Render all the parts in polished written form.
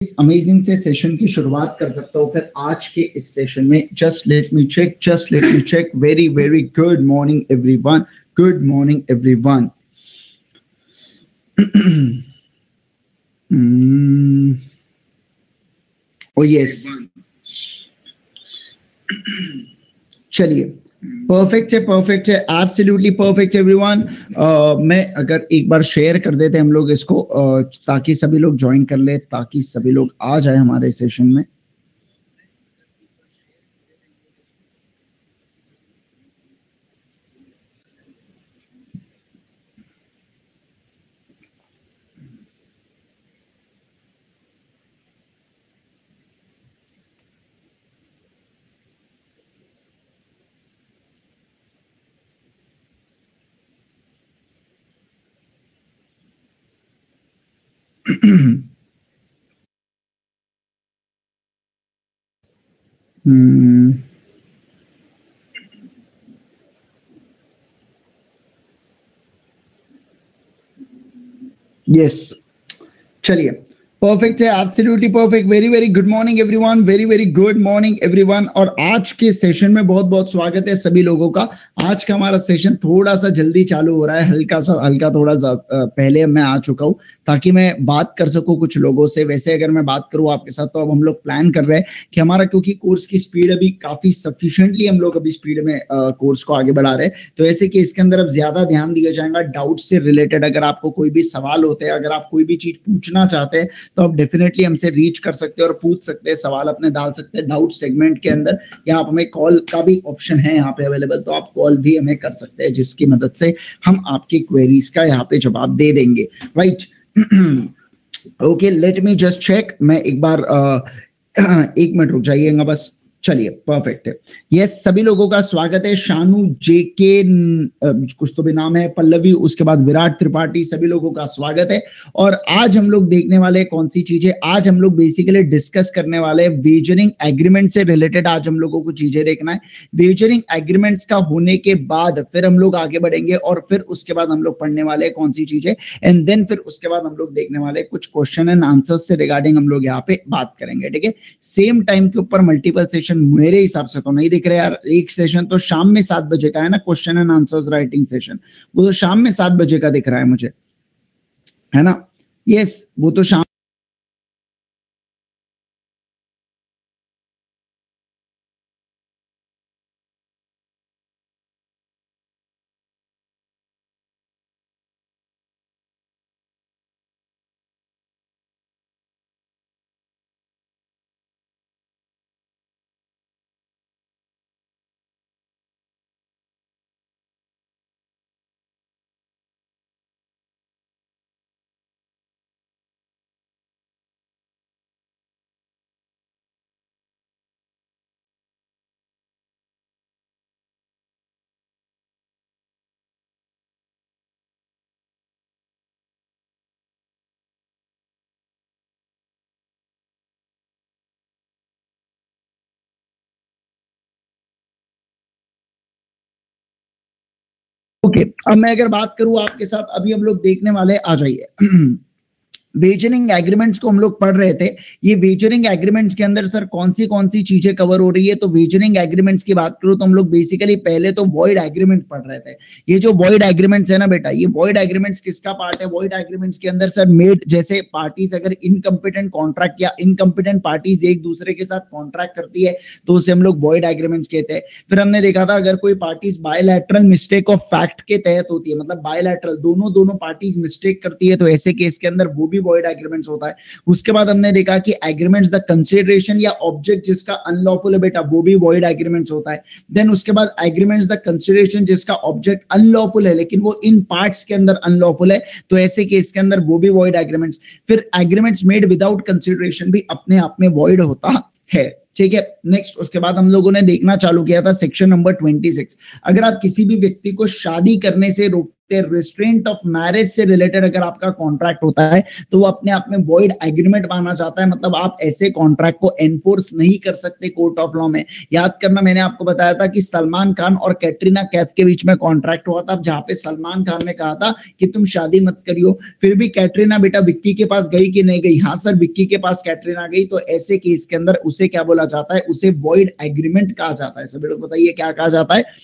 Amazing से session की शुरुआत कर सकता हूँ फिर आज के इस सेशन में। Just let me check. Very very good morning everyone. Good morning everyone. Oh yes, चलिए परफेक्ट है एब्सोल्युटली परफेक्ट एवरीवन। मैं अगर एक बार शेयर कर देते हम लोग इसको ताकि सभी लोग ज्वाइन कर ले, ताकि सभी लोग आ जाए हमारे सेशन में। यस, चलिए परफेक्ट है absolutely perfect. Very very good morning everyone. Very very good morning everyone. और आज के सेशन में बहुत बहुत स्वागत है सभी लोगों का। आज का हमारा सेशन थोड़ा सा जल्दी चालू हो रहा है, हल्का थोड़ा सा पहले मैं आ चुका हूँ ताकि मैं बात कर सकूं कुछ लोगों से। वैसे अगर मैं बात करूं आपके साथ तो अब हम लोग प्लान कर रहे हैं कि हमारा, क्योंकि कोर्स की स्पीड अभी काफी सफिशिएंटली हम लोग अभी स्पीड में कोर्स को आगे बढ़ा रहे हैं, तो ऐसे कि इसके अंदर अब ज्यादा ध्यान दिया जाएगा डाउट से रिलेटेड। अगर आपको कोई भी सवाल होते हैं, अगर आप कोई भी चीज पूछना चाहते हैं तो आप डेफिनेटली हमसे रीच कर सकते हैं और पूछ सकते हैं, सवाल अपने डाल सकते हैं डाउट सेगमेंट के अंदर, या आप हमें कॉल का भी ऑप्शन है यहाँ पे अवेलेबल, तो आप कॉल भी हमें कर सकते हैं जिसकी मदद से हम आपकी क्वेरीज का यहाँ पे जवाब दे देंगे। Right, okay, let me just check. मैं एक बार 1 मिनट रुक जाइएगा बस। चलिए परफेक्ट है। यस, सभी लोगों का स्वागत है। शानू, जेके, कुछ तो भी नाम है, पल्लवी, उसके बाद विराट त्रिपाठी, सभी लोगों का स्वागत है। और आज हम लोग देखने वाले कौन सी चीजें, आज हम लोग बेसिकली डिस्कस करने वाले वेजरिंग एग्रीमेंट से रिलेटेड आज हम लोगों को चीजें देखना है। वेजरिंग एग्रीमेंट्स का होने के बाद फिर हम लोग आगे बढ़ेंगे और फिर उसके बाद हम लोग पढ़ने वाले कौन सी चीजें, एंड देन फिर उसके बाद हम लोग देखने वाले कुछ क्वेश्चन एंड आंसर्स से रिगार्डिंग हम लोग यहाँ पे बात करेंगे। ठीक है, सेम टाइम के ऊपर मल्टीपल सेशन मेरे हिसाब से तो नहीं दिख रहे यार। एक सेशन तो शाम में 7 बजे का है ना, question and answers writing session, वो तो शाम में 7 बजे का दिख रहा है मुझे, है ना? यस, वो तो शाम। ओके, अब मैं अगर बात करूं आपके साथ, अभी हम लोग देखने वाले, आ जाइए। वेजरिंग एग्रीमेंट्स को हम लोग पढ़ रहे थे। ये वेजरिंग एग्रीमेंट्स के अंदर सर कौन सी चीजें कवर हो रही है, तो वेजरिंग एग्रीमेंट्स की बात करूं तो हम लोग बेसिकली पहले तो वॉइड एग्रीमेंट पढ़ रहे थे। ये जो वॉइड एग्रीमेंट्स है ना बेटा, ये वॉइड एग्रीमेंट्स किसका पार्ट है? वॉइड एग्रीमेंट्स के अंदर सर मेड, जैसे पार्टीज अगर इनकम्पिटेंट कॉन्ट्रैक्ट या इनकम्पिटेंट पार्टीज एक दूसरे के साथ कॉन्ट्रैक्ट करती है तो उसे हम लोग वॉइड एग्रीमेंट्स कहते हैं। फिर हमने देखा था अगर कोई parties bilateral mistake of fact के तहत होती है, मतलब बायलैटरल दोनों पार्टीज मिस्टेक करती है, तो ऐसे केस के अंदर वो भी वॉइड एग्रीमेंट्स होता है। उसके बाद हमने देखा कि एग्रीमेंट्स द कंसिडरेशन या ऑब्जेक्ट जिसका अनलॉफुल है बेटा, वो भी वॉइड एग्रीमेंट्स होता है। देन उसके बाद एग्रीमेंट्स द कंसिडरेशन जिसका ऑब्जेक्ट अनलॉफुल है लेकिन वो इन पार्ट्स के अंदर अनलॉफुल है, तो ऐसे केस के अंदर वो भी वॉइड एग्रीमेंट्स। फिर एग्रीमेंट्स मेड विदाउट कंसिडरेशन भी अपने आप में वॉइड होता है। ठीक है, नेक्स्ट उसके बाद हम लोगों ने देखना चालू किया था सेक्शन नंबर 26। अगर आप किसी भी व्यक्ति को शादी करने से रोक सकते हैं। रिस्ट्रेंट ऑफ मैरिज से रिलेटेड अगर आपका कॉन्ट्रैक्ट होता है तो वो अपने आप में वॉइड एग्रीमेंट माना जाता है, मतलब आप ऐसे कॉन्ट्रैक्ट को एनफोर्स नहीं कर सकते कोर्ट ऑफ लॉ में। याद करना, मैंने आपको बताया था कि सलमान खान और कैटरीना कैफ के बीच में कॉन्ट्रैक्ट हुआ था, जहां पे सलमान खान ने कहा था कि तुम शादी मत करियो, फिर भी कैटरीना बेटा विक्की के पास गई कि नहीं गई? हाँ सर, विक्की के पास कैटरीना गई। तो ऐसे केस के अंदर उसे क्या बोला जाता है? उसे वॉइड एग्रीमेंट कहा जाता है। सभी लोग बताइए क्या कहा जाता है?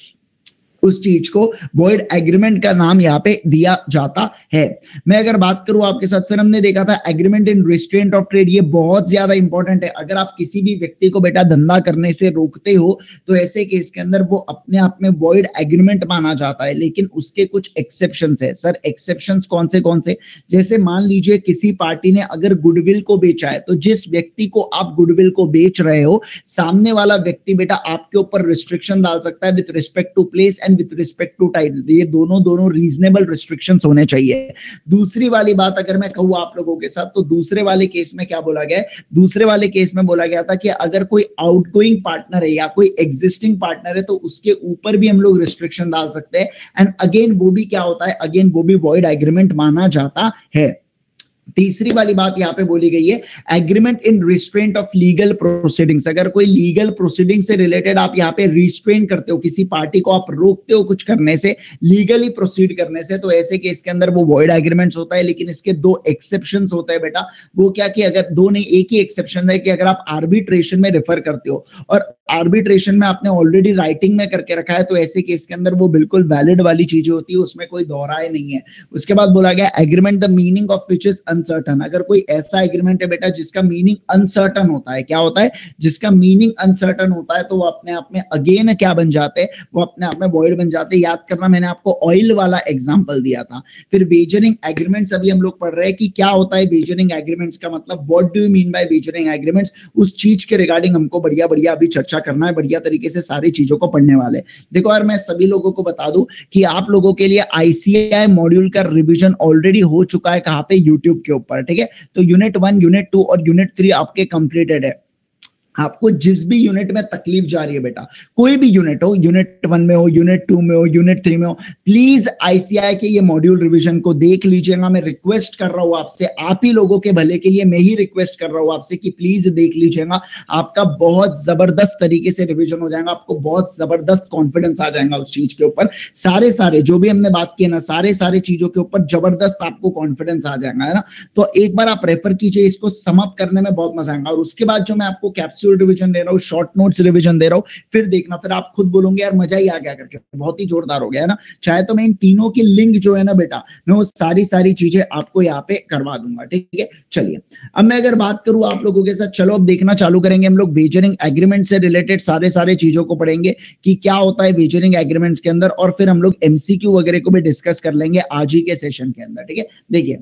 उस चीज को वॉइड एग्रीमेंट का नाम यहाँ पे दिया जाता है। मैं अगर बात करूं आपके साथ, फिर हमने देखा था agreement in restraint of trade, ये बहुत ज्यादा इंपॉर्टेंट है। अगर आप किसी भी व्यक्ति को बेटा धंधा करने से रोकते हो तो ऐसे केस के अंदर वो अपने आप में वॉइड एग्रीमेंट माना जाता है, लेकिन उसके कुछ एक्सेप्शंस है। सर एक्सेप्शंस कौन से? जैसे मान लीजिए किसी पार्टी ने अगर गुडविल को बेचा है, तो जिस व्यक्ति को आप गुडविल को बेच रहे हो, सामने वाला व्यक्ति बेटा आपके ऊपर रिस्ट्रिक्शन डाल सकता है with respect to place with respect to title. ये दोनों रीजनेबल रिस्ट्रिक्शंस होने चाहिए। दूसरी वाली बात अगर मैं कहूँ आप लोगों के साथ, तो दूसरे वाले केस में क्या बोला गया है? दूसरे वाले केस में बोला गया था कि अगर कोई आउटगोइंग पार्टनर है या कोई एग्जिस्टिंग पार्टनर है तो उसके ऊपर भी हम लोग रिस्ट्रिक्शन डाल सकते हैं। एंड अगेन वो भी क्या होता है? अगेन वो भी वॉइड एग्रीमेंट माना जाता है। तीसरी वाली बात यहाँ पे बोली गई है, agreement in restraint of legal proceedings. अगर कोई लीगल प्रोसीडिंग से रिलेटेड आप यहाँ पे रिस्ट्रेन करते हो, किसी पार्टी को आप रोकते हो कुछ करने से, लीगली प्रोसीड करने से, तो ऐसे केस के अंदर वो वॉइड एग्रीमेंट्स होता है। लेकिन इसके दो एक्सेप्शंस होते हैं बेटा। वो क्या कि अगर दो नहीं, एक ही एक्सेप्शन है कि अगर आप आर्बिट्रेशन में रेफर करते हो और आर्बिट्रेशन में आपने ऑलरेडी राइटिंग में करके रखा है, तो ऐसे केस के अंदर वो बिल्कुल वैलिड वाली चीजें होती है, उसमें कोई दोहराए नहीं है। उसके बाद बोला गया agreement the meaning of which is uncertain. अगर कोई ऐसा एग्रीमेंट है बेटा जिसका मीनिंग अनसर्टन होता है, क्या होता है? जिसका मीनिंग अनसर्टन होता है, तो वो अपने आप में अगेन क्या बन जाते हैं? वो अपने आप में वॉइड बन जाते हैं। याद करना, मैंने आपको ऑयल वाला एग्जांपल दिया था। फिर वेजरिंग एग्रीमेंट्स अभी हम लोग पढ़ रहे हैं कि क्या होता है वेजरिंग एग्रीमेंट्स का मतलब, what do you mean by wagering agreements. उस चीज के रिगार्डिंग हमको बढ़िया बढ़िया अभी चर्चा करना है, बढ़िया तरीके से सारी चीजों को पढ़ने वाले। देखो यार, मैं सभी लोगों को बता दूं कि आप लोगों के लिए आईसीएआई मॉड्यूल का रिवीजन ऑलरेडी हो चुका है। कहां पे? यूट्यूब के ऊपर, ठीक है। तो यूनिट 1, यूनिट 2 और यूनिट 3 आपके कंप्लीटेड है। आपको जिस भी यूनिट में तकलीफ जा रही है बेटा, कोई भी यूनिट हो, यूनिट 1 में हो, यूनिट 2 में हो, यूनिट 3 में हो, प्लीज आईसीआई के ये मॉड्यूल रिवीजन को देख लीजिएगा। मैं रिक्वेस्ट कर रहा हूं आपसे, आप ही लोगों के भले के लिए मैं ही रिक्वेस्ट कर रहा हूं आपसे कि प्लीज देख लीजिएगा। आपका बहुत जबरदस्त तरीके से रिवीजन हो जाएगा, आपको बहुत जबरदस्त कॉन्फिडेंस आ जाएगा उस चीज के ऊपर। सारे जो भी हमने बात की है ना, सारे चीजों के ऊपर जबरदस्त आपको कॉन्फिडेंस आ जाएगा, है ना। तो एक बार आप रेफर कीजिए, इसको सम अप करने में बहुत मजा आएगा। और उसके बाद जो मैं आपको कैप्सूल रिवीजन दे रहा हूँ, शॉर्ट नोट्स रिवीजन दे रहा हूँ, फिर देखना, फिर आप खुद बोलोगे यार मजा ही आ गया करके, बहुत ही जोरदार हो गया, है ना। चाहे तो मैं इन तीनों की लिंक जो है ना बेटा, मैं वो सारी चीजें आपको यहाँ पे करवा दूंगा, ठीक है। चलिए अब मैं अगर बात करूं आप लोगों के साथ, चलो अब देखना चालू करेंगे हम लोग। वेजरिंग एग्रीमेंट से रिलेटेड सारे चीजों को पढ़ेंगे कि क्या होता है वेजरिंग एग्रीमेंट्स के अंदर, और फिर हम लोग एमसीक्यू वगैरह को भी डिस्कस कर लेंगे आज ही के सेशन के अंदर, ठीक है। देखिए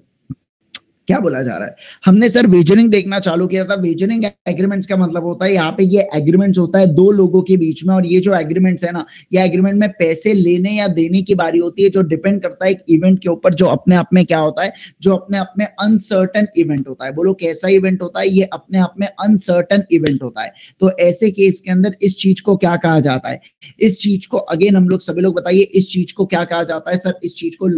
क्या बोला जा रहा है, हमने सर वेजरिंग देखना चालू किया था। वेजरिंग एग्रीमेंट्स का मतलब होता है, यहाँ पे ये एग्रीमेंट्स होता है दो लोगों के बीच में, और ये जो एग्रीमेंट्स है ना, ये एग्रीमेंट में पैसे लेने या देने की बारी होती है, जो डिपेंड करता है एक इवेंट के ऊपर, जो अपने आप में क्या होता है, जो अपने आप में अनसर्टन इवेंट होता है। बोलो कैसा इवेंट होता है? ये अपने आप में अनसर्टन इवेंट होता है। तो ऐसे केस के अंदर इस चीज को क्या कहा जाता है? इस चीज को अगेन हम लोग सभी लोग बताइए, इस चीज को क्या कहा जाता है? सर इस चीज को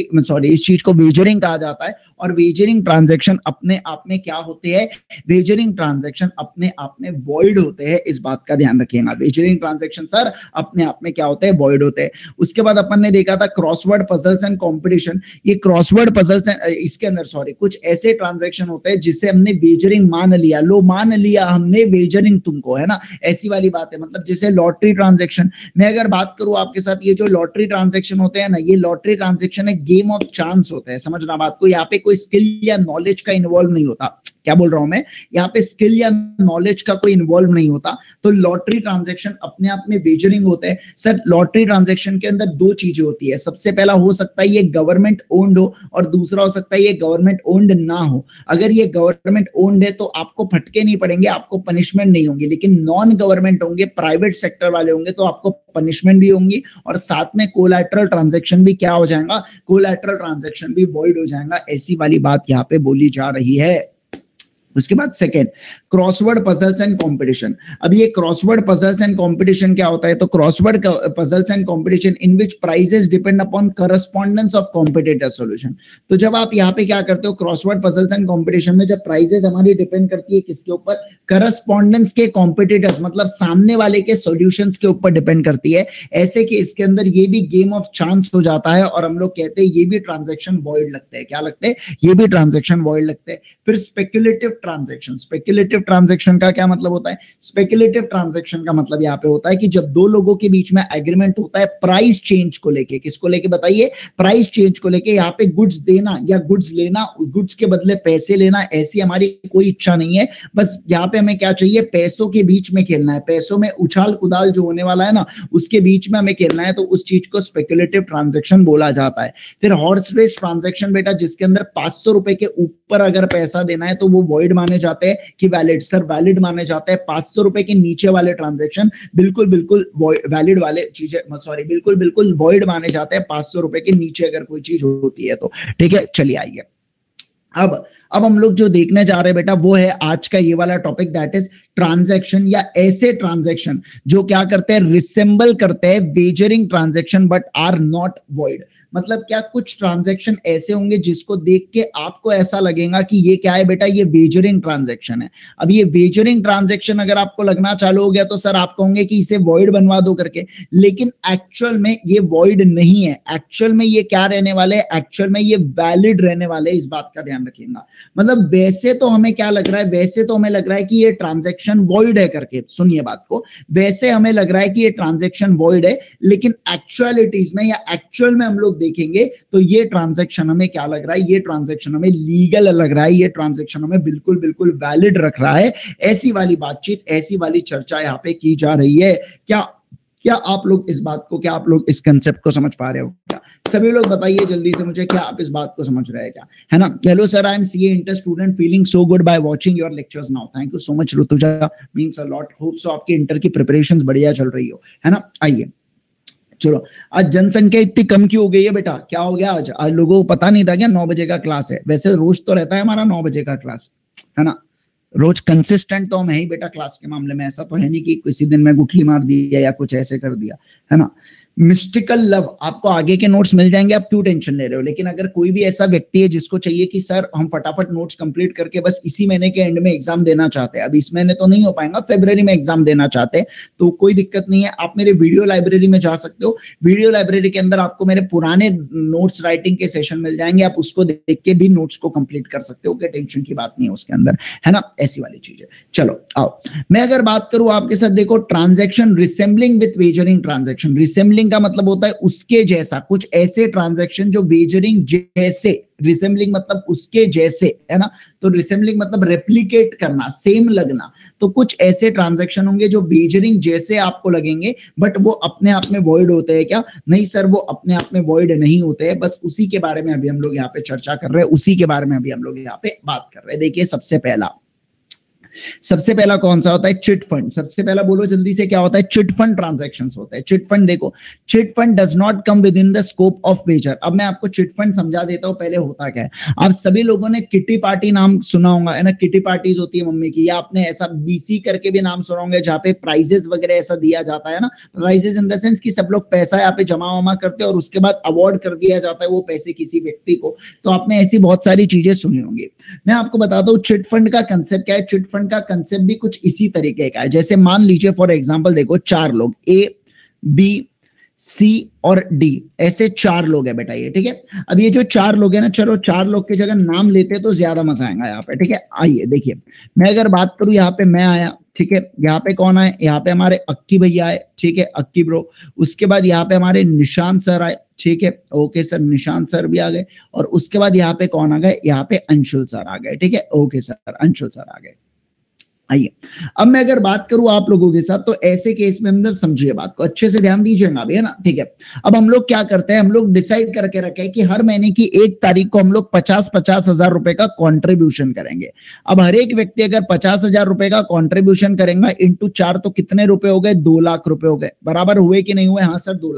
इस चीज को वेजरिंग कहा जाता है। और वेजरिंग ट्रांजैक्शन अपने आप में क्या होते हैं? वेजरिंग ट्रांजैक्शन अपने आप में वॉइड होते हैं, इस बात का ध्यान रखिएगा। वेजरिंग ट्रांजैक्शन सर अपने आप में क्या होते हैं? वॉइड होते हैं। उसके बाद अपन ने देखा था क्रॉसवर्ड पजल्स एंड कंपटीशन। ये क्रॉसवर्ड पजल्स इसके अंदर कुछ ऐसे ट्रांजैक्शन होते हैं जिसे हमने वेजरिंग मान लिया, लो मान लिया हमने वेजरिंग तुमको, है ना, ऐसी वाली बात है। मतलब जैसे लॉटरी ट्रांजैक्शन, मैं अगर बात करूं आपके साथ, ये जो लॉटरी ट्रांजैक्शन होते हैं ना, ये लॉटरी ट्रांजैक्शन एक गेम ऑफ चांस होता है, समझना बात को। यहाँ पे कोई स्किल या नॉलेज का इन्वॉल्व नहीं होता। क्या बोल रहा हूं मैं? यहाँ पे स्किल या नॉलेज का कोई इन्वॉल्व नहीं होता। तो लॉटरी ट्रांजैक्शन अपने आप में वेजरिंग होते हैं। सर लॉटरी ट्रांजैक्शन के अंदर दो चीजें होती है। सबसे पहला हो सकता है ये गवर्नमेंट ओन्ड हो, और दूसरा हो सकता है ये गवर्नमेंट ओन्ड ना हो। अगर ये गवर्नमेंट ओन्ड है तो आपको फटके नहीं पड़ेंगे, आपको पनिशमेंट नहीं होंगी। लेकिन नॉन गवर्नमेंट होंगे, प्राइवेट सेक्टर वाले होंगे, तो आपको पनिशमेंट भी होंगी, और साथ में कोलैटरल ट्रांजैक्शन भी क्या हो जाएगा? कोलैटरल ट्रांजैक्शन भी वॉइड हो जाएगा। ऐसी वाली बात यहाँ पे बोली जा रही है। उसके बाद second, crossword puzzles and competition. अब ये क्रॉसवर्ड पजल्स एंड कंपटीशन क्या होता है? तो crossword puzzles and competition in which prizes depend upon correspondence of competitor solution. तो जब आप यहाँ पे क्या करते हो, क्रॉसवर्ड पजल्स एंड कंपटीशन में जब प्राइजेस हमारी डिपेंड करती है किसके ऊपर? करस्पॉन्डेंस के कॉम्पिटिटर्स, मतलब सामने वाले के सॉल्यूशंस के ऊपर डिपेंड करती है। ऐसे कि इसके अंदर ये भी गेम ऑफ चांस हो जाता है और हम लोग कहते हैं ये भी ट्रांजैक्शन वॉइड लगते हैं। क्या लगते हैं? ये भी ट्रांजैक्शन वॉइड लगते हैं। फिर स्पेक्युलेटिव ट्रांजैक्शन। स्पेक्युलेटिव ट्रांजैक्शन का क्या मतलब होता है? स्पेक्युलेटिव ट्रांजैक्शन का मतलब यहाँ पे होता है कि जब दो लोगों के बीच में एग्रीमेंट होता है प्राइस चेंज को लेके। किसको लेके बताइए? प्राइस चेंज को लेके। यहाँ पे गुड्स देना या गुड्स लेना, गुड्स के बदले पैसे लेना, ऐसी हमारी कोई इच्छा नहीं है। बस यहाँ पे हमें क्या चाहिए? पैसों के बीच में खेलना है। पैसों में उछाल कुदाल जो होने वाला है ना, उसके बीच में हमें खेलना है, तो उस चीज को स्पेक्युलेटिव ट्रांजैक्शन बोला जाता है। फिर हॉर्स रेस ट्रांजैक्शन बेटा, जिसके अंदर 500 रुपए के ऊपर अगर पैसा देना है तो वो वॉइड माने जाते हैं कि वैलिड? सर वैलिड माने जाते हैं। 500 रुपए के नीचे वाले ट्रांजैक्शन बिल्कुल बिल्कुल वैलिड वाले चीजें, सॉरी, बिल्कुल बिल्कुल वॉइड माने जाते हैं 500 रुपए के नीचे अगर कोई चीज होती है तो। ठीक है, चलिए आइए अब हम लोग जो देखने जा रहे हैं बेटा वो है आज का ये वाला टॉपिक, दैट इज ट्रांजैक्शन या ऐसे ट्रांजैक्शन जो क्या करते हैं? रिसेंबल करते हैं wagering transaction but are not void. मतलब क्या कुछ ट्रांजैक्शन ऐसे होंगे जिसको देख के आपको ऐसा लगेगा कि ये क्या है बेटा? ये वेजरिंग ट्रांजैक्शन है। अब ये वेजरिंग ट्रांजैक्शन अगर आपको लगना चालू हो गया तो सर आप कहोगे कि इसे वॉइड बनवा दो करके, लेकिन एक्चुअल में ये वॉइड नहीं है। एक्चुअल में ये क्या रहने वाले? एक्चुअल में ये वैलिड रहने वाले। इस बात का ध्यान रखिएगा। मतलब वैसे तो हमें क्या लग रहा है? वैसे तो हमें लग रहा है कि ये ट्रांजैक्शन वॉइड है करके, सुनिए बात को, वैसे हमें लग रहा है कि ये ट्रांजैक्शन वॉइड है, लेकिन एक्चुअलिटीज में या एक्चुअल में हम लोग देखेंगे तो ये ट्रांजैक्शन हमें क्या लग रहा है? ये ट्रांजैक्शन हमें लीगल लग रहा है। ये ट्रांजैक्शन हमें बिल्कुल बिल्कुल वैलिड रख रहा है। ऐसी वाली बातचीत, ऐसी वाली चर्चा यहाँ पे की जा रही है। क्या आप लोग इस बात को, क्या आप लोग इस कंसेप्ट को समझ पा रहे हो? क्या सभी लोग बताइए जल्दी से मुझे, क्या आप इस बात को समझ रहे हैं? क्या है ना? Hello sir, I am CA inter student, feeling so good by watching your lectures now. Thank you so much Rutuja, means a lot. Hope so आपकी इंटर की प्रिपरेशंस बढ़िया चल रही हो, है ना? आइए चलो, आज जनसंख्या इतनी कम क्यों हो गई है बेटा? क्या हो गया आज लोगों को पता नहीं था क्या 9 बजे का क्लास है? वैसे रोज तो रहता है हमारा 9 बजे का क्लास, है ना? रोज कंसिस्टेंट तो हम है ही बेटा क्लास के मामले में। ऐसा तो है नहीं कि किसी दिन में गुठली मार दिया या कुछ ऐसे कर दिया, है ना? मिस्टिकल लव, आपको आगे के नोट्स मिल जाएंगे, आप क्यों टेंशन ले रहे हो? लेकिन अगर कोई भी ऐसा व्यक्ति है जिसको चाहिए कि सर हम फटाफट नोट्स कंप्लीट करके बस इसी महीने के एंड में एग्जाम देना चाहते हैं, अब इस महीने तो नहीं हो पाएगा, फरवरी में एग्जाम देना चाहते हैं, तो कोई दिक्कत नहीं है, आप मेरे वीडियो लाइब्रेरी में जा सकते हो। वीडियो लाइब्रेरी के अंदर आपको मेरे पुराने नोट्स राइटिंग के सेशन मिल जाएंगे, आप उसको देख के भी नोट्स को कंप्लीट कर सकते हो, कोई टेंशन की बात नहीं है उसके अंदर, है ना? ऐसी वाली चीज है। चलो आओ, मैं अगर बात करूं आपके साथ, देखो transaction resembling with wagering transaction. Resembling का मतलब होता है उसके जैसा, कुछ ऐसे ट्रांजैक्शन जो वेजरिंग जैसे, रिसेंबलिंग मतलब उसके जैसे, है ना? तो रिसेंबलिंग मतलब रेप्लिकेट करना, सेम लगना। तो कुछ ऐसे ट्रांजैक्शन होंगे जो वेजरिंग जैसे आपको लगेंगे, बट वो अपने आप में वॉइड होते हैं क्या? नहीं सर, वो अपने आप में वॉइड नहीं होते हैं। बस उसी के बारे में अभी हम लोग यहाँ पे चर्चा कर रहे हैं, उसी के बारे में अभी हम लोग यहाँ पे बात कर रहे हैं। देखिए सबसे पहला कौन सा होता है? Chit fund. सबसे पहला बोलो जल्दी से, क्या होता है? चिट फंड ट्रांजैक्शंस होता है। चिट फंड देखो, chit fund does not come within the scope of wager. अब मैं आपको चिट फंड समझा देता हूं पहले होता क्या है। आप सभी लोगों ने किटी पार्टी नाम सुना होगा, है ना? किटी पार्टीज होती है मम्मी की, या आपने ऐसा बीसी करके भी नाम सुना होगा जहाँ पे प्राइजेस वगैरह ऐसा दिया जाता है ना। प्राइजेस इन द सेंस कि सब लोग पैसा यहाँ पे जमा वमा करते हैं और उसके बाद अवार्ड कर दिया जाता है वो पैसे किसी व्यक्ति को। तो आपने ऐसी बहुत सारी चीजें सुनी होंगी। मैं आपको बताता हूँ चिट फंड का कंसेप्ट क्या है। चिट फंड का कंसेप्ट भी कुछ इसी तरीके का है। जैसे मान लीजिए फॉर एग्जांपल, देखो 4 लोग, ए बी सी और डी, ऐसे 4 लोग हैं बेटा ये, ठीक है? अब ये जो 4 लोग हैं ना, चलो 4 लोग की जगह नाम लेते तो ज्यादा मजा आएगा यहाँ पे, ठीक है? आइए देखिए, मैं अगर बात करूं, यहाँ पे मैं आया, ठीक है? यहाँ पे कौन आए? यहाँ पे हमारे अक्की भैया आए, ठीक है? अक्की ब्रो। उसके बाद यहाँ पे हमारे निशांत सर आए, ठीक है? ओके सर, निशांत सर भी आ गए। और उसके बाद यहाँ पे कौन आ गए? यहाँ पे अंशुल सर आ गए, ठीक है? ओके सर, अंशुल सर आ गए। आइए, अब मैं अगर बात करूं आप लोगों के साथ, तो ऐसे केस में मतलब समझिए बात को, अच्छे से ध्यान दीजिएगा अभी, है ना? ठीक है? अब हम लोग क्या करते हैं, हम लोग डिसाइड करके रखे कि हर महीने की 1 तारीख को हम लोग 50-50 हजार रुपए का कॉन्ट्रीब्यूशन करेंगे। अब हर एक व्यक्ति अगर 50 हजार रुपए का कॉन्ट्रीब्यूशन करेंगे इंटू 4, तो कितने रुपए हो गए? 2 लाख रुपए हो गए। बराबर हुए कि नहीं हुए? हाँ सर, 2 लाख रुपए हो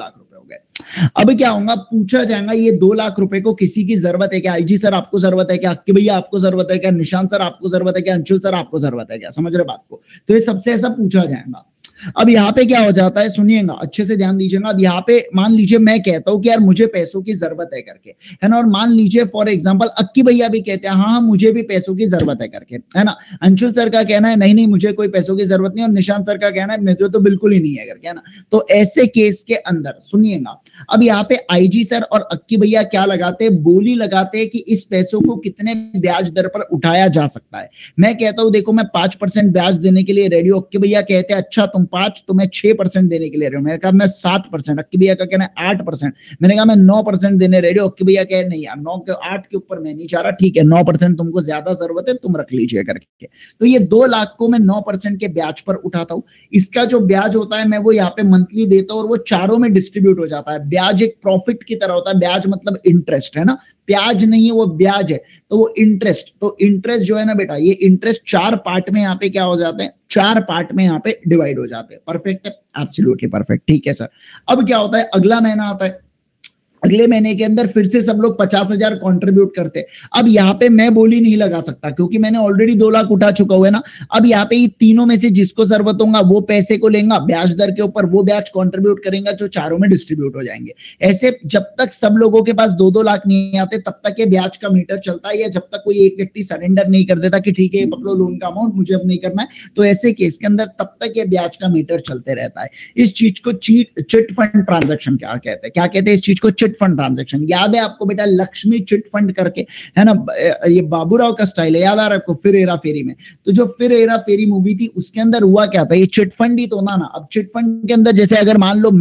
गए। अब क्या होगा, पूछा जाएगा ये 2 लाख रुपए को किसी की जरूरत है क्या? आईजी सर आपको जरूरत है क्या? अक्की भैया आपको जरूरत है क्या? निशांत सर आपको जरूरत है क्या? अंशुल सर आपको जरूरत है क्या? समझ रहे बात को? तो ये सबसे ऐसा पूछा जाएगा। अब यहाँ पे क्या हो जाता है, सुनिएगा अच्छे से, ध्यान दीजिएगा। अब यहाँ पे मान लीजिए मैं कहता हूँ कि यार मुझे पैसों की जरूरत है करके, है ना, और मान लीजिए फॉर एग्जांपल अक्की भैया भी कहते हैं हाँ मुझे भी पैसों की जरूरत है करके, है ना। अंशुल सर का कहना है नहीं नहीं मुझे कोई पैसों की जरूरत नहीं, और निशांत सर का कहना है मुझे तो बिल्कुल ही नहीं है करके, है ना। तो ऐसे केस के अंदर सुनिएगा, अब यहाँ पे आईजी सर और अक्की भैया क्या लगाते हैं, बोली लगाते हैं कि इस पैसों को कितने ब्याज दर पर उठाया जा सकता है। मैं कहता हूं देखो मैं 5% ब्याज देने के लिए रेडी हूं। अक्की भैया कहते हैं अच्छा तुम 5, तो मैं 6% देने के लिए रेडी हूं। मैंने कहा मैं 7%, अक्की भैया का कहना है 8%, मैंने कहा मैं 9% देने रेडी हूं। अक्की भैया कह नहीं यार 9 के 8 के ऊपर मैं नहीं चाह रहा, ठीक है 9% तुमको ज्यादा जरूरत है तुम रख लीजिए करके। तो ये 2 लाख को मैं 9% के ब्याज पर उठाता हूं। इसका जो ब्याज होता है मैं वो यहाँ पे मंथली देता हूं और वो चारों में डिस्ट्रीब्यूट हो जाता है। ब्याज एक प्रॉफिट की तरह होता है, ब्याज मतलब इंटरेस्ट, है ना, ब्याज नहीं है वो ब्याज है, तो वो इंटरेस्ट, तो इंटरेस्ट जो है ना बेटा, ये इंटरेस्ट 4 पार्ट में यहाँ पे क्या हो जाते हैं, 4 पार्ट में यहाँ पे डिवाइड हो जाते हैं। परफेक्ट है, एब्सोल्युटली परफेक्ट, ठीक है सर। अब क्या होता है, अगला महीना आता है, अगले महीने के अंदर फिर से सब लोग 50,000 कंट्रीब्यूट करते हैं। अब यहाँ पे मैं बोली नहीं लगा सकता क्योंकि मैंने ऑलरेडी 2 लाख उठा चुका हुआ है ना। अब यहाँ पे ये तीनों में से जिसको जरूरत होगा वो पैसे को लेगा, ब्याज दर के ऊपर वो ब्याज कंट्रीब्यूट करेगा जो चारों में डिस्ट्रीब्यूट हो जाएंगे। ऐसे जब तक सब लोगों के पास 2-2 लाख नहीं आते तब तक ये ब्याज का मीटर चलता है, या जब तक कोई एक व्यक्ति सरेंडर नहीं कर देता कि ठीक है ये पकड़ो लोन का अमाउंट मुझे अब नहीं करना है, तो ऐसे केस के अंदर तब तक ये ब्याज का मीटर चलते रहता है। इस चीज को चिट फंड ट्रांजेक्शन क्या कहते हैं, क्या कहते हैं इस चीज को, चिट फंड ट्रांजेक्शन। याद है आपको बेटा लक्ष्मी चिट फंड करके, है ना, ये बाबूराव का स्टाइल है, याद आ रहा है आपको, फिर हेरा फेरी में। तो जो फिर हेरा फेरी मूवी थी उसके अंदर हुआ क्या था, ये चिट फंड ही तो ना। अब चिट फंड के अंदर जैसे अगर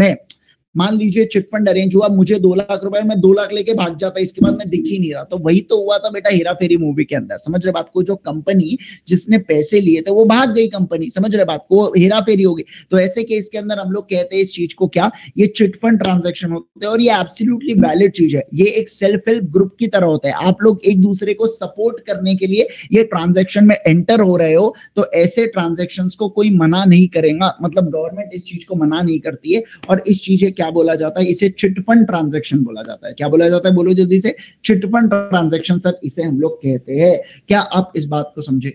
मान लीजिए चिटफंड अरेंज हुआ, मुझे 2 लाख रुपए, मैं 2 लाख लेके भाग जाता, इसके बाद मैं दिख ही नहीं रहा, तो वही तो हुआ था बेटा हेरा फेरी मूवी के अंदर। समझ रहे बात को, जो कंपनी जिसने पैसे लिए थे वो भाग गई कंपनी, समझ रहे बात को, हेरा फेरी हो गई। तो ऐसे केस के अंदर हम लोग कहते हैं इस चीज को क्या, ये चिटफंड ट्रांजेक्शन होते हैं, और ये एब्सोल्युटली वैलिड चीज है। ये एक सेल्फ हेल्प ग्रुप की तरह होता है, आप लोग एक दूसरे को सपोर्ट करने के लिए ये ट्रांजेक्शन में एंटर हो रहे हो, तो ऐसे ट्रांजेक्शन को कोई मना नहीं करेगा, मतलब गवर्नमेंट इस चीज को मना नहीं करती है। और इस चीज क्या बोला जाता है, इसे चिटफंड ट्रांजैक्शन बोला जाता है। क्या बोला जाता है, बोलो जल्दी से, चिटफंड ट्रांजैक्शन सर इसे हम लोग कहते हैं। क्या आप इस बात को समझे,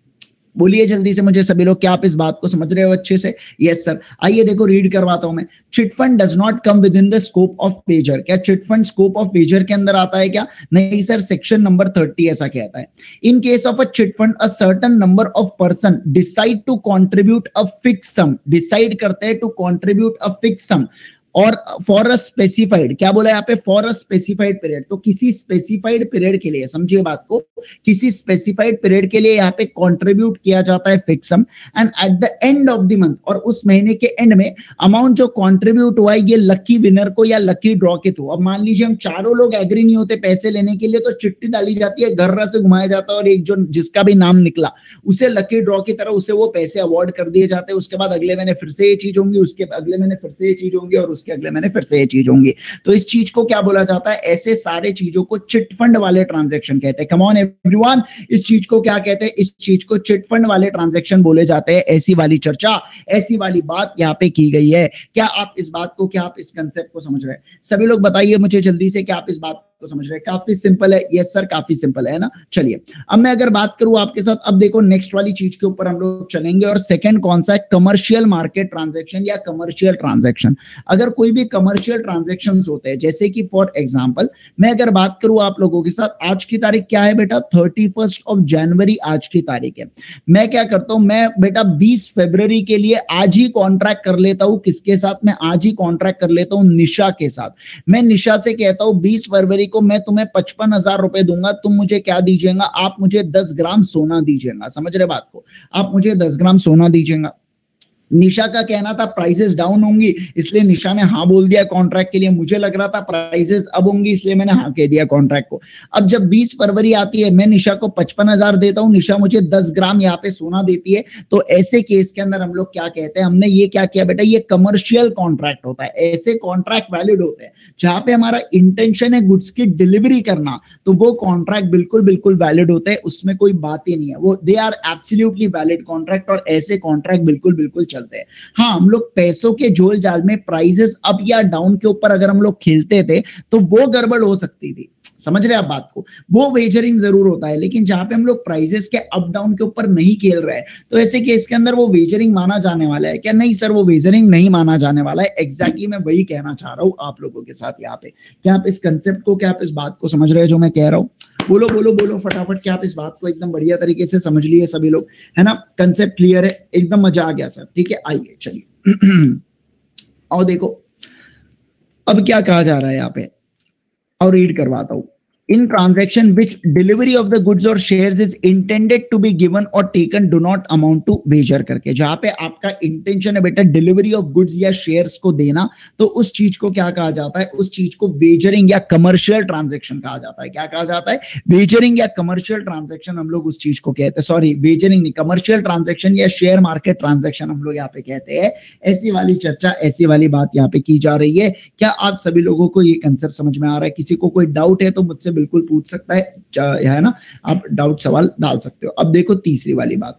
बोलिए जल्दी से मुझे सभी लोग, क्या आप इस बात को समझ रहे हो अच्छे से? Yes sir. आइए देखो रीड करवाता हूं मैं। Chit fund does not come within the scope of wager. क्या चिटफंड स्कोप ऑफ वेजर के अंदर आता है क्या? नहीं सर, सेक्शन नंबर 30 ऐसा कहता है। In case of a chit fund a certain number of person decide to contribute a fix sum, decide करते हैं to contribute a fix sum और फॉर अ स्पेसिफाइड, क्या बोला यहाँ पे, फॉर अ स्पेसिफाइड पीरियड, तो किसी स्पेसिफाइड पीरियड के लिए, समझिए बात को, किसी स्पेसिफाइड पीरियड के लिए यहाँ पे कंट्रीब्यूट किया जाता है fix sum, and at the end of the month, और उस महीने के एंड में अमाउंट जो कंट्रीब्यूट हुआ है ये लकी विनर को या लकी ड्रॉ के थ्रू। अब मान लीजिए हम चारों लोग एग्री नहीं होते पैसे लेने के लिए, तो चिट्ठी डाली जाती है, गर्रा से घुमाया जाता है, और एक जो जिसका भी नाम निकला उसे लकी ड्रॉ की तरह उसे वो पैसे अवार्ड कर दिए जाते हैं। उसके बाद अगले महीने फिर से ये चीज होंगी, उसके अगले महीने फिर से ये चीज होंगी, और के अगले महीने फिर से ये चीज होंगी। तो इस चीज को क्या बोला जाता है, ऐसे सारे चीजों को चिटफंड वाले ट्रांजैक्शन कहते हैं। कम ऑन एवरीवन, इस चीज को क्या कहते हैं, इस चीज को चिटफंड वाले ट्रांजैक्शन बोले जाते हैं। ऐसी वाली चर्चा, ऐसी वाली बात यहाँ पे की गई है। क्या आप इस बात को, क्या आप इस कंसेप्ट को समझ रहे हैं? सभी लोग बताइए मुझे जल्दी से, क्या आप इस बात को समझ रहे हैं? काफी सिंपल है। यस सर, काफी सिंपल है ना। चलिए अब मैं अगर बात करूं आपके साथ, अब देखो नेक्स्ट वाली चीज के ऊपर हम लोग चलेंगे, और सेकंड कौन सा है, कमर्शियल मार्केट ट्रांजैक्शन या कमर्शियल ट्रांजैक्शन। अगर कोई भी कमर्शियल ट्रांजैक्शंस होते हैं, जैसे कि फॉर एग्जांपल मैं अगर बात करूं आप लोगों के साथ, आज की तारीख क्या है बेटा, 31 जनवरी आज की तारीख है। मैं क्या करता हूं, मैं बेटा 20 फरवरी के लिए आज ही कॉन्ट्रैक्ट कर लेता हूं। किसके साथ? मैं आज ही कॉन्ट्रैक्ट कर लेता हूं निशा के साथ। मैं निशा से कहता हूं 20 फरवरी को मैं तुम्हें 55,000 रुपए दूंगा, तुम मुझे क्या दीजिएगा, आप मुझे 10 ग्राम सोना दीजिएगा। समझ रहे बात को, आप मुझे 10 ग्राम सोना दीजिएगा। निशा का कहना था प्राइसेस डाउन होंगी, इसलिए निशा ने हाँ बोल दिया कॉन्ट्रैक्ट के लिए। मुझे लग रहा था प्राइसेस अब होंगी, इसलिए मैंने हाँ कह दिया कॉन्ट्रैक्ट को। अब जब 20 फरवरी आती है, मैं निशा को 55,000 देता हूँ, निशा मुझे 10 ग्राम यहाँ पे सोना देती है। तो ऐसे केस के अंदर हम लोग क्या कहते हैं, हमने ये क्या किया बेटा, ये कमर्शियल कॉन्ट्रैक्ट होता है। ऐसे कॉन्ट्रैक्ट वैलिड होते हैं जहां पे हमारा इंटेंशन है गुड्स की डिलीवरी करना, तो वो कॉन्ट्रैक्ट बिल्कुल बिल्कुल वैलिड होते हैं, उसमें कोई बात ही नहीं है, वो they are absolutely valid contract, और ऐसे कॉन्ट्रैक्ट बिल्कुल बिल्कुल चलते चलते हैं। हाँ, हम लोग पैसों के झोल जाल में प्राइजेस अप या डाउन के ऊपर अगर हम लोग खेलते थे तो वो गड़बड़ हो सकती थी, समझ रहे हैं आप बात को, वो वेजरिंग जरूर होता है। लेकिन जहां पे हम लोग प्राइजेस के अप डाउन के ऊपर नहीं खेल रहे हैं तो ऐसे केस के अंदर वो वेजरिंग माना जाने वाला है क्या? नहीं सर, वो वेजरिंग नहीं माना जाने वाला है। एग्जैक्टली मैं वही कहना चाह रहा हूं आप लोगों के साथ यहाँ पे। क्या आप इस कंसेप्ट को, क्या आप इस बात को समझ रहे हैं जो मैं कह रहा हूँ? बोलो बोलो बोलो फटाफट, क्या आप इस बात को एकदम बढ़िया तरीके से समझ लिए सभी लोग, है ना? कंसेप्ट क्लियर है, एकदम मजा आ गया सर। ठीक है, आइए चलिए और देखो अब क्या कहा जा रहा है यहाँ पे, और रीड करवाता हूं। In transaction which delivery of the goods or shares is intended to be given or taken do not amount to wager करके, जहां पे आपका इंटेंशन है बेटा डिलीवरी ऑफ गुड्स या शेयर्स को देना, तो उस चीज को क्या कहा जाता है? उस चीज को वेजरिंग या कमर्शियल ट्रांजैक्शन कहा जाता है। क्या कहा जाता है? वेजरिंग या कमर्शियल ट्रांजैक्शन हम लोग उस चीज को कहते हैं। सॉरी, वेजरिंग नहीं, कमर्शियल ट्रांजैक्शन या शेयर मार्केट ट्रांजैक्शन हम लोग यहाँ पे कहते हैं। ऐसी वाली चर्चा, ऐसी वाली बात यहाँ पे की जा रही है। क्या आप सभी लोगों को ये कंसेप्ट समझ में आ रहा है? किसी को कोई डाउट है तो मुझसे बिल्कुल पूछ सकता है ना? आप डाउट सवाल डाल सकते हो। अब देखो तीसरी वाली बात,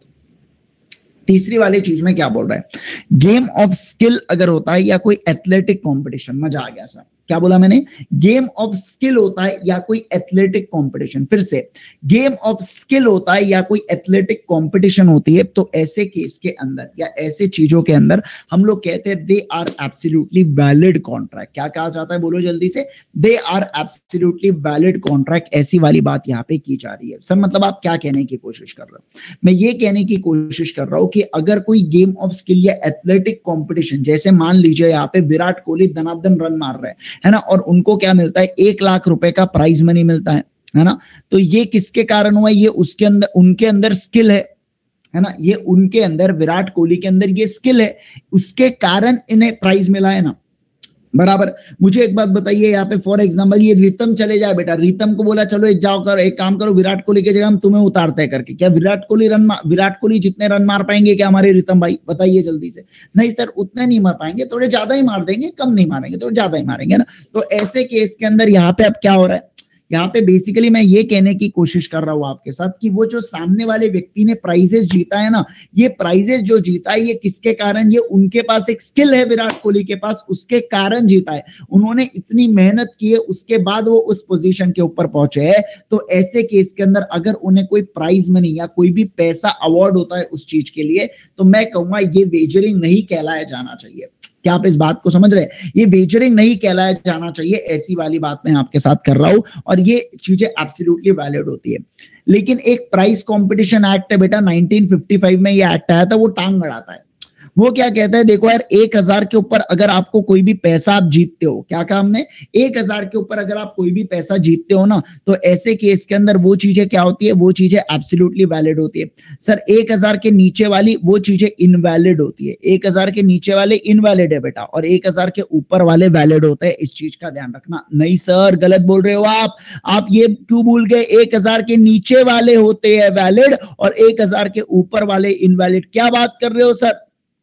तीसरी वाली चीज में क्या बोल रहा है? गेम ऑफ स्किल अगर होता है या कोई एथलेटिक कंपटीशन, मजा आ गया सर, क्या बोला मैंने? गेम ऑफ स्किल होता है या कोई एथलेटिक कंपटीशन, फिर से गेम ऑफ स्किल होता है या कोई एथलेटिक कंपटीशन होती है, तो ऐसे केस के अंदर या ऐसे चीजों के अंदर हम लोग कहते हैं they are absolutely valid contract. क्या कहा जाता है? बोलो जल्दी से, they are absolutely valid contract. ऐसी वाली बात यहाँ पे की जा रही है। सर मतलब आप क्या कहने की कोशिश कर रहे हो? मैं ये कहने की कोशिश कर रहा हूं कि अगर कोई गेम ऑफ स्किल या एथलेटिक कंपटीशन, जैसे मान लीजिए यहाँ पे विराट कोहली धनाधन रन मार रहे है ना, और उनको क्या मिलता है? 1 लाख रुपए का प्राइज मनी मिलता है ना, तो ये किसके कारण हुआ? ये उसके अंदर, उनके अंदर स्किल है ना, ये उनके अंदर, विराट कोहली के अंदर ये स्किल है, उसके कारण इन्हें प्राइज मिला है ना, बराबर। मुझे एक बात बताइए यहाँ पे, फॉर एग्जांपल ये रितम चले जाए बेटा, रितम को बोला चलो एक जाओ करो, एक काम करो, विराट कोहली की जगह हम तुम्हें उतारते हैं करके, क्या विराट कोहली जितने रन मार पाएंगे क्या हमारे रितम भाई? बताइए जल्दी से। नहीं सर, उतने नहीं मार पाएंगे, थोड़े ज्यादा ही मार देंगे, कम नहीं मारेंगे, थोड़े ज्यादा ही मारेंगे ना। तो ऐसे केस के अंदर यहाँ पे अब क्या हो रहा है? यहाँ पे बेसिकली मैं ये कहने की कोशिश कर रहा हूं आपके साथ कि वो जो सामने वाले व्यक्ति ने प्राइजेस जीता है ना, ये प्राइजेस जो जीता है ये किसके कारण? ये उनके पास एक स्किल है विराट कोहली के पास, उसके कारण जीता है। उन्होंने इतनी मेहनत की है, उसके बाद वो उस पोजीशन के ऊपर पहुंचे हैं। तो ऐसे केस के अंदर अगर उन्हें कोई प्राइज मनी या कोई भी पैसा अवार्ड होता है उस चीज के लिए, तो मैं कहूंगा ये वेजरिंग नहीं कहलाया जाना चाहिए। क्या आप इस बात को समझ रहे हैं? ये वेजरिंग नहीं कहलाया जाना चाहिए, ऐसी वाली बात मैं आपके साथ कर रहा हूं, और ये चीजें एब्सोल्युटली वैलिड होती है। लेकिन एक प्राइस कंपटीशन एक्ट है बेटा, 1955 में ये एक्ट आया था, वो टांग अड़ाता है। वो क्या कहता है? देखो यार, 1,000 के ऊपर अगर आपको कोई भी पैसा आप जीतते हो, क्या कहा हमने? 1,000 के ऊपर अगर आप कोई भी पैसा जीतते हो ना, तो ऐसे केस के अंदर वो चीजें क्या होती है? वो चीजें एब्सोल्युटली वैलिड होती है। सर 1,000 के नीचे वाली वो चीजें इनवैलिड होती है। 1,000 के नीचे वाले इनवैलिड है बेटा, और 1,000 के ऊपर वाले वैलिड होते हैं। इस चीज का ध्यान रखना। नहीं सर, गलत बोल रहे हो आप ये क्यों भूल गए? 1,000 के नीचे वाले होते हैं वैलिड और 1,000 के ऊपर वाले इनवैलिड। क्या बात कर रहे हो सर?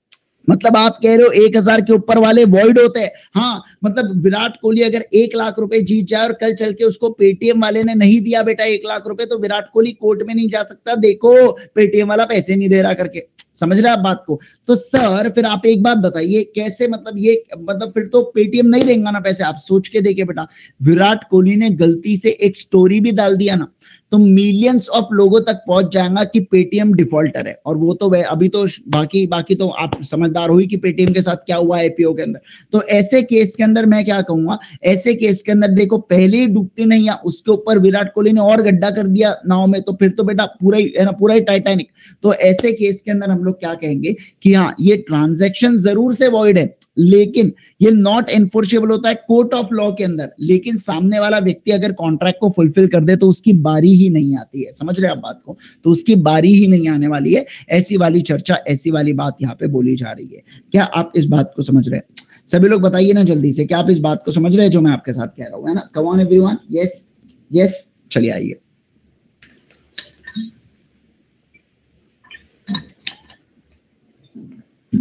मतलब आप कह रहे हो 1,000 के ऊपर वाले वॉइड होते हैं? हाँ, मतलब विराट कोहली अगर 1 लाख रुपए जीत जाए और कल चल के उसको पेटीएम वाले ने नहीं दिया बेटा 1 लाख रुपए, तो विराट कोहली कोर्ट में नहीं जा सकता, देखो पेटीएम वाला पैसे नहीं दे रहा करके। समझ रहे आप बात को? तो सर फिर आप एक बात बताइए, कैसे मतलब ये, मतलब फिर तो पेटीएम नहीं देंगे ना पैसे। आप सोच के देखिए बेटा, विराट कोहली ने गलती से एक स्टोरी भी डाल दिया ना, तो मिलियंस ऑफ लोगों तक पहुंच जाएगा कि पेटीएम डिफॉल्टर है। और वो तो अभी तो बाकी तो आप समझदार हो ही कि पेटीएम के साथ क्या हुआ आईपीओ के अंदर। तो ऐसे केस के अंदर मैं क्या कहूंगा, ऐसे केस के अंदर देखो पहले ही डूबती नहीं है, उसके ऊपर विराट कोहली ने और गड्ढा कर दिया नाव में, तो फिर तो बेटा पूरा ही है ना, पूरा ही टाइटैनिक। तो ऐसे केस के अंदर हम लोग क्या कहेंगे कि हाँ, ये ट्रांजैक्शन जरूर से वॉइड है, लेकिन ये नॉट एनफोर्सेबल होता है कोर्ट ऑफ लॉ के अंदर। लेकिन सामने वाला व्यक्ति अगर कॉन्ट्रैक्ट को फुलफिल कर दे तो उसकी बारी ही नहीं आती है। समझ रहे हैं आप बात को? तो उसकी बारी ही नहीं आने वाली है। ऐसी वाली चर्चा, ऐसी वाली बात यहाँ पे बोली जा रही है। क्या आप इस बात को समझ रहे हैं? सभी लोग बताइए ना जल्दी से, क्या आप इस बात को समझ रहे हैं जो मैं आपके साथ कह रहा हूं, है ना? Come on everyone, yes yes, चलिए आइए।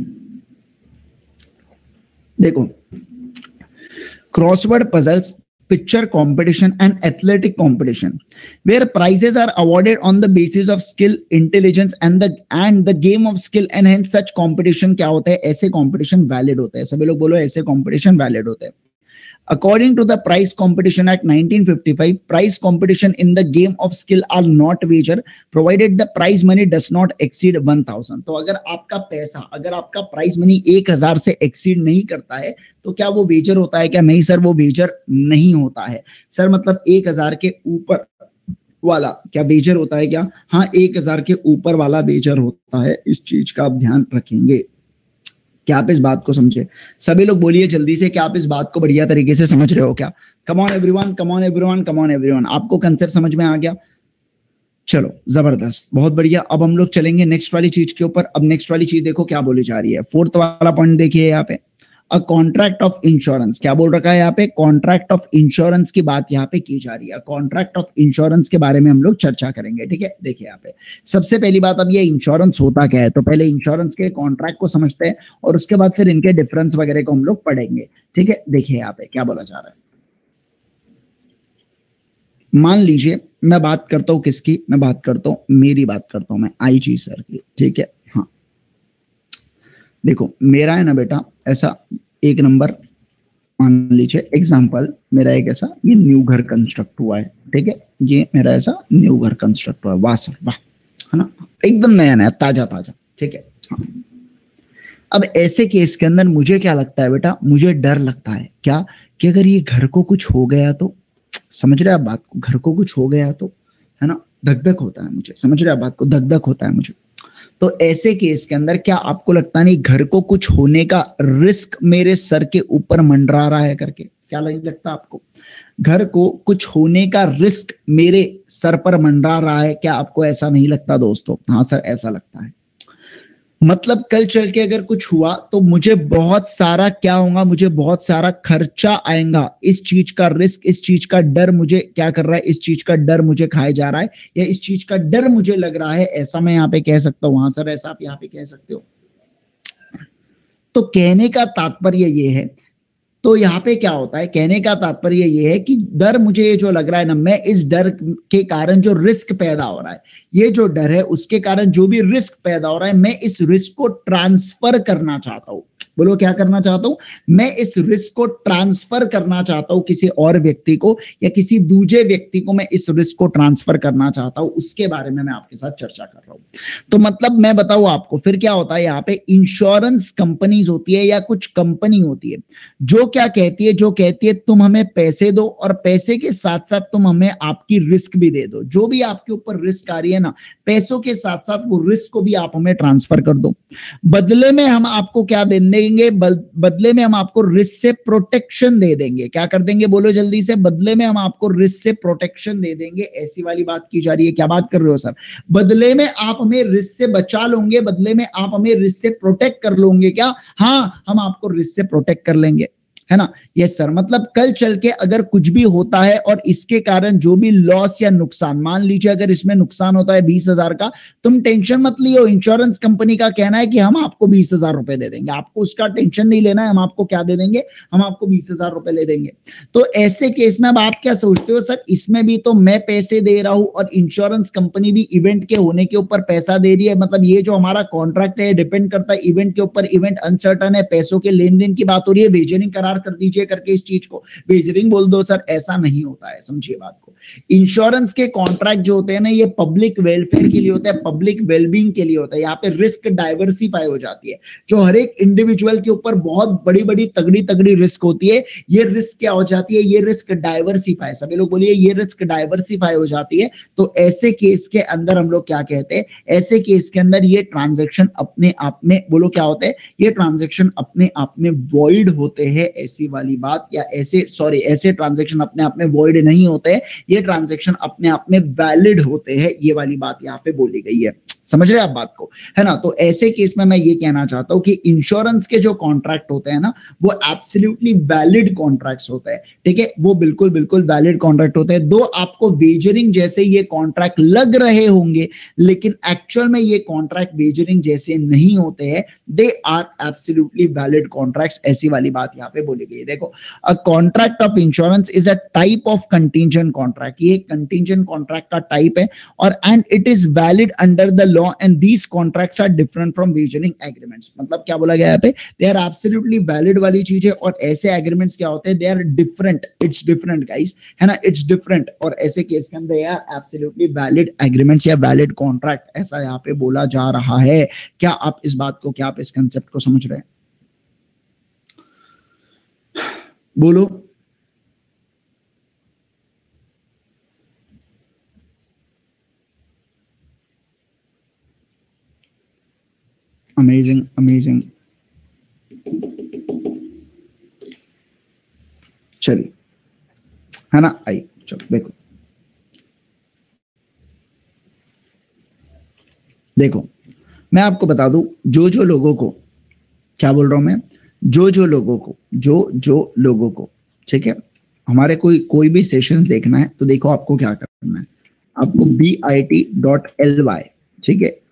देखो, crossword puzzles picture competition and athletic competition, where prizes are awarded on the basis of skill, intelligence and the game of skill, and hence such competition क्या होता है, ऐसे competition valid होता है. सभी लोग बोलो ऐसे competition valid होते हैं. According to the Prize Competition Act 1955, prize competition in the game of skill are not wager, provided the prize money does not exceed 1000. तो अगर आपका प्राइज मनी 1000 से एक्सीड नहीं करता है तो क्या वो वेजर होता है क्या? नहीं सर, वो वेजर नहीं होता है. सर मतलब 1000 के ऊपर वाला क्या वेजर होता है क्या? हाँ, 1000 के ऊपर वाला वेजर होता है. इस चीज का आप ध्यान रखेंगे. क्या आप इस बात को समझे? सभी लोग बोलिए जल्दी से, क्या आप इस बात को बढ़िया तरीके से समझ रहे हो क्या? Come on everyone, come on everyone, come on everyone. आपको कंसेप्ट समझ में आ गया? चलो जबरदस्त, बहुत बढ़िया. अब हम लोग चलेंगे नेक्स्ट वाली चीज के ऊपर. अब नेक्स्ट वाली चीज देखो क्या बोली जा रही है. फोर्थ वाला पॉइंट देखिए यहाँ पे, अ कॉन्ट्रैक्ट ऑफ इंश्योरेंस. क्या बोल रखा है यहाँ पे? कॉन्ट्रैक्ट ऑफ इंश्योरेंस की बात यहाँ पे की जा रही है. कॉन्ट्रैक्ट ऑफ इंश्योरेंस के बारे में हम लोग चर्चा करेंगे. ठीक है, देखिए यहाँ पे सबसे पहली बात, अब ये इंश्योरेंस होता क्या है, तो पहले इंश्योरेंस के कॉन्ट्रैक्ट को समझते हैं और उसके बाद फिर इनके डिफरेंस वगैरह को हम लोग पढ़ेंगे. ठीक है, देखिए यहाँ पे क्या बोला जा रहा है. मान लीजिए मैं बात करता हूं किसकी, मैं बात करता हूं, मेरी बात करता हूं मैं आईजी सर की. ठीक है, हाँ देखो मेरा है ना बेटा ऐसा एक नंबर, मान लीजिए एग्जांपल मेरा एक ऐसा ये न्यू घर कंस्ट्रक्ट हुआ है. ठीक है, ये मेरा ऐसा न्यू घर कंस्ट्रक्ट हुआ है. वाह सर वाह, है ना, एकदम नया नया ताजा ताजा. ठीक है, हाँ. अब ऐसे केस के अंदर मुझे क्या लगता है बेटा, मुझे डर लगता है क्या कि अगर ये घर को कुछ हो गया तो, समझ रहे आप बात को, घर को कुछ हो गया तो, है ना, धक धक होता है मुझे. समझ रहे आप बात को, धक धक होता है मुझे. तो ऐसे केस के अंदर क्या आपको लगता नहीं घर को कुछ होने का रिस्क मेरे सर के ऊपर मंडरा रहा है करके? क्या नहीं लगता आपको? घर को कुछ होने का रिस्क मेरे सर पर मंडरा रहा है, क्या आपको ऐसा नहीं लगता दोस्तों? हाँ सर, ऐसा लगता है. मतलब कल चल के अगर कुछ हुआ तो मुझे बहुत सारा क्या होगा, मुझे बहुत सारा खर्चा आएगा. इस चीज का रिस्क, इस चीज का डर मुझे क्या कर रहा है, इस चीज का डर मुझे खाया जा रहा है, या इस चीज का डर मुझे लग रहा है. ऐसा मैं यहाँ पे कह सकता हूँ. हाँ सर, ऐसा आप यहाँ पे कह सकते हो. तो कहने का तात्पर्य ये है, तो यहाँ पे क्या होता है, कहने का तात्पर्य ये है कि डर मुझे ये जो लग रहा है ना, मैं इस डर के कारण जो रिस्क पैदा हो रहा है, ये जो डर है उसके कारण जो भी रिस्क पैदा हो रहा है, मैं इस रिस्क को ट्रांसफर करना चाहता हूं. बोलो क्या करना चाहता हूं? मैं इस रिस्क को ट्रांसफर करना चाहता हूं किसी और व्यक्ति को, या किसी दूसरे व्यक्ति को मैं इस रिस्क को ट्रांसफर करना चाहता हूं. उसके बारे में मैं आपके साथ चर्चा कर रहा हूं. तो मतलब मैं बताऊं आपको, फिर क्या होता है यहाँ पे, इंश्योरेंस कंपनीज होती है या कुछ कंपनी होती है जो क्या कहती है, जो कहती है तुम हमें पैसे दो और पैसे के साथ साथ तुम हमें आपकी रिस्क भी दे दो. जो भी आपके ऊपर रिस्क आ रही है ना, पैसों के साथ साथ वो रिस्क को भी आप हमें ट्रांसफर कर दो. बदले में हम आपको क्या देंगे, बदले में हम आपको रिस्क से प्रोटेक्शन दे देंगे. क्या कर देंगे, बोलो जल्दी से? बदले में हम आपको रिस्क से प्रोटेक्शन दे देंगे. ऐसी वाली बात की जा रही है. क्या बात कर रहे हो सर? बदले में आप हमें रिस्क से बचा लोगे, बदले में आप हमें रिस्क से प्रोटेक्ट कर लोगे क्या? हाँ, हम आपको रिस्क से प्रोटेक्ट कर लेंगे, है ना. यस सर, मतलब कल चल के अगर कुछ भी होता है और इसके कारण जो भी लॉस या नुकसान, मान लीजिए अगर इसमें नुकसान होता है 20,000 का, तुम टेंशन मत लियो. इंश्योरेंस कंपनी का कहना है कि हम आपको 20,000 रुपए दे देंगे, आपको उसका टेंशन नहीं लेना है. हम आपको क्या दे देंगे? हम आपको 20,000 रुपए ले देंगे. तो ऐसे केस में अब आप क्या सोचते हो, सर इसमें भी तो मैं पैसे दे रहा हूं और इंश्योरेंस कंपनी भी इवेंट के होने के ऊपर पैसा दे रही है. मतलब ये जो हमारा कॉन्ट्रैक्ट है डिपेंड करता है इवेंट के ऊपर. इवेंट अनसर्टन है, पैसों के लेन देन की बात हो रही है, वेजरिंग करार कर दीजिए करके इस चीज को वेजरिंग बोल दो. सर ऐसा नहीं होता है, समझिए बात को. इंश्योरेंस के कॉन्ट्रैक्ट जो होते हैं ना, ये पब्लिक वेलफेयर के लिए होता है, पब्लिक वेलबींग के लिए होता है. यहाँ पे रिस्क डाइवर्सिफाई हो जाती है. जो हर एक इंडिविजुअल के ऊपर बहुत बड़ी बड़ी तगड़ी तगड़ी रिस्क होती है, ये रिस्क क्या हो जाती है, ये रिस्क डाइवर्सिफाई. सभी लोग बोलिए, ये रिस्क डाइवर्सिफाई हो जाती है. तो ऐसे केस के अंदर हम लोग क्या कहते हैं, ऐसे केस के अंदर ये ट्रांजेक्शन अपने आप में, बोलो क्या होता है, ये ट्रांजेक्शन अपने आप में वॉइड होते हैं. ऐसी वाली बात, या ऐसे ट्रांजैक्शन अपने आप में वॉइड नहीं होते हैं, ये ट्रांजैक्शन अपने आप में वैलिड होते हैं. ये वाली बात यहाँ पे बोली गई है. समझ रहे हैं आप बात को, है ना। तो ऐसे केस में मैं ये कहना चाहता हूं कि इंश्योरेंस के जो कॉन्ट्रैक्ट होते हैं ना, वो एब्सोल्युटली वैलिड कॉन्ट्रैक्ट्स होते हैं, ठीक है, वो बिल्कुल बिल्कुल वैलिड कॉन्ट्रैक्ट होते हैं। दो आपको वेजरिंग जैसे ये कॉन्ट्रैक्ट लग रहे होंगे, लेकिन एक्चुअल में ये कॉन्ट्रैक्ट वेजरिंग जैसे नहीं होते हैं, they are absolutely valid contracts, ऐसी वाली बात यहाँ पे बोली गई है। देखो, a contract of insurance is a type of contingent contract, ये कंटीजेंट कॉन्ट्रैक्ट का टाइप है, और and it is valid under the law and these contracts are different from wagering agreements. मतलब क्या बोला गया यहाँ पे, दे आर एब्सोल्युटली वैलिड वाली चीज है, और ऐसे एग्रीमेंट्स क्या होते हैं, they are different, it's different guys, है ना, इट्स डिफरेंट। और ऐसे केस के अंदर यार एब्सोल्युटली वैलिड एग्रीमेंट्स या वैलिड कॉन्ट्रैक्ट, ऐसा यहाँ पे बोला जा रहा है। क्या आप इस बात को, क्या आप इस कंसेप्ट को समझ रहे हैं? बोलो। अमेजिंग अमेजिंग, चलिए, है ना, आइए चलो देखो, देखो मैं आपको बता दूं, जो लोगों को, क्या बोल रहा हूं मैं, जो लोगों को, जो लोगों को, ठीक है, हमारे कोई भी सेशंस देखना है, तो देखो आपको क्या करना है, आपको bit.ly, ठीक है,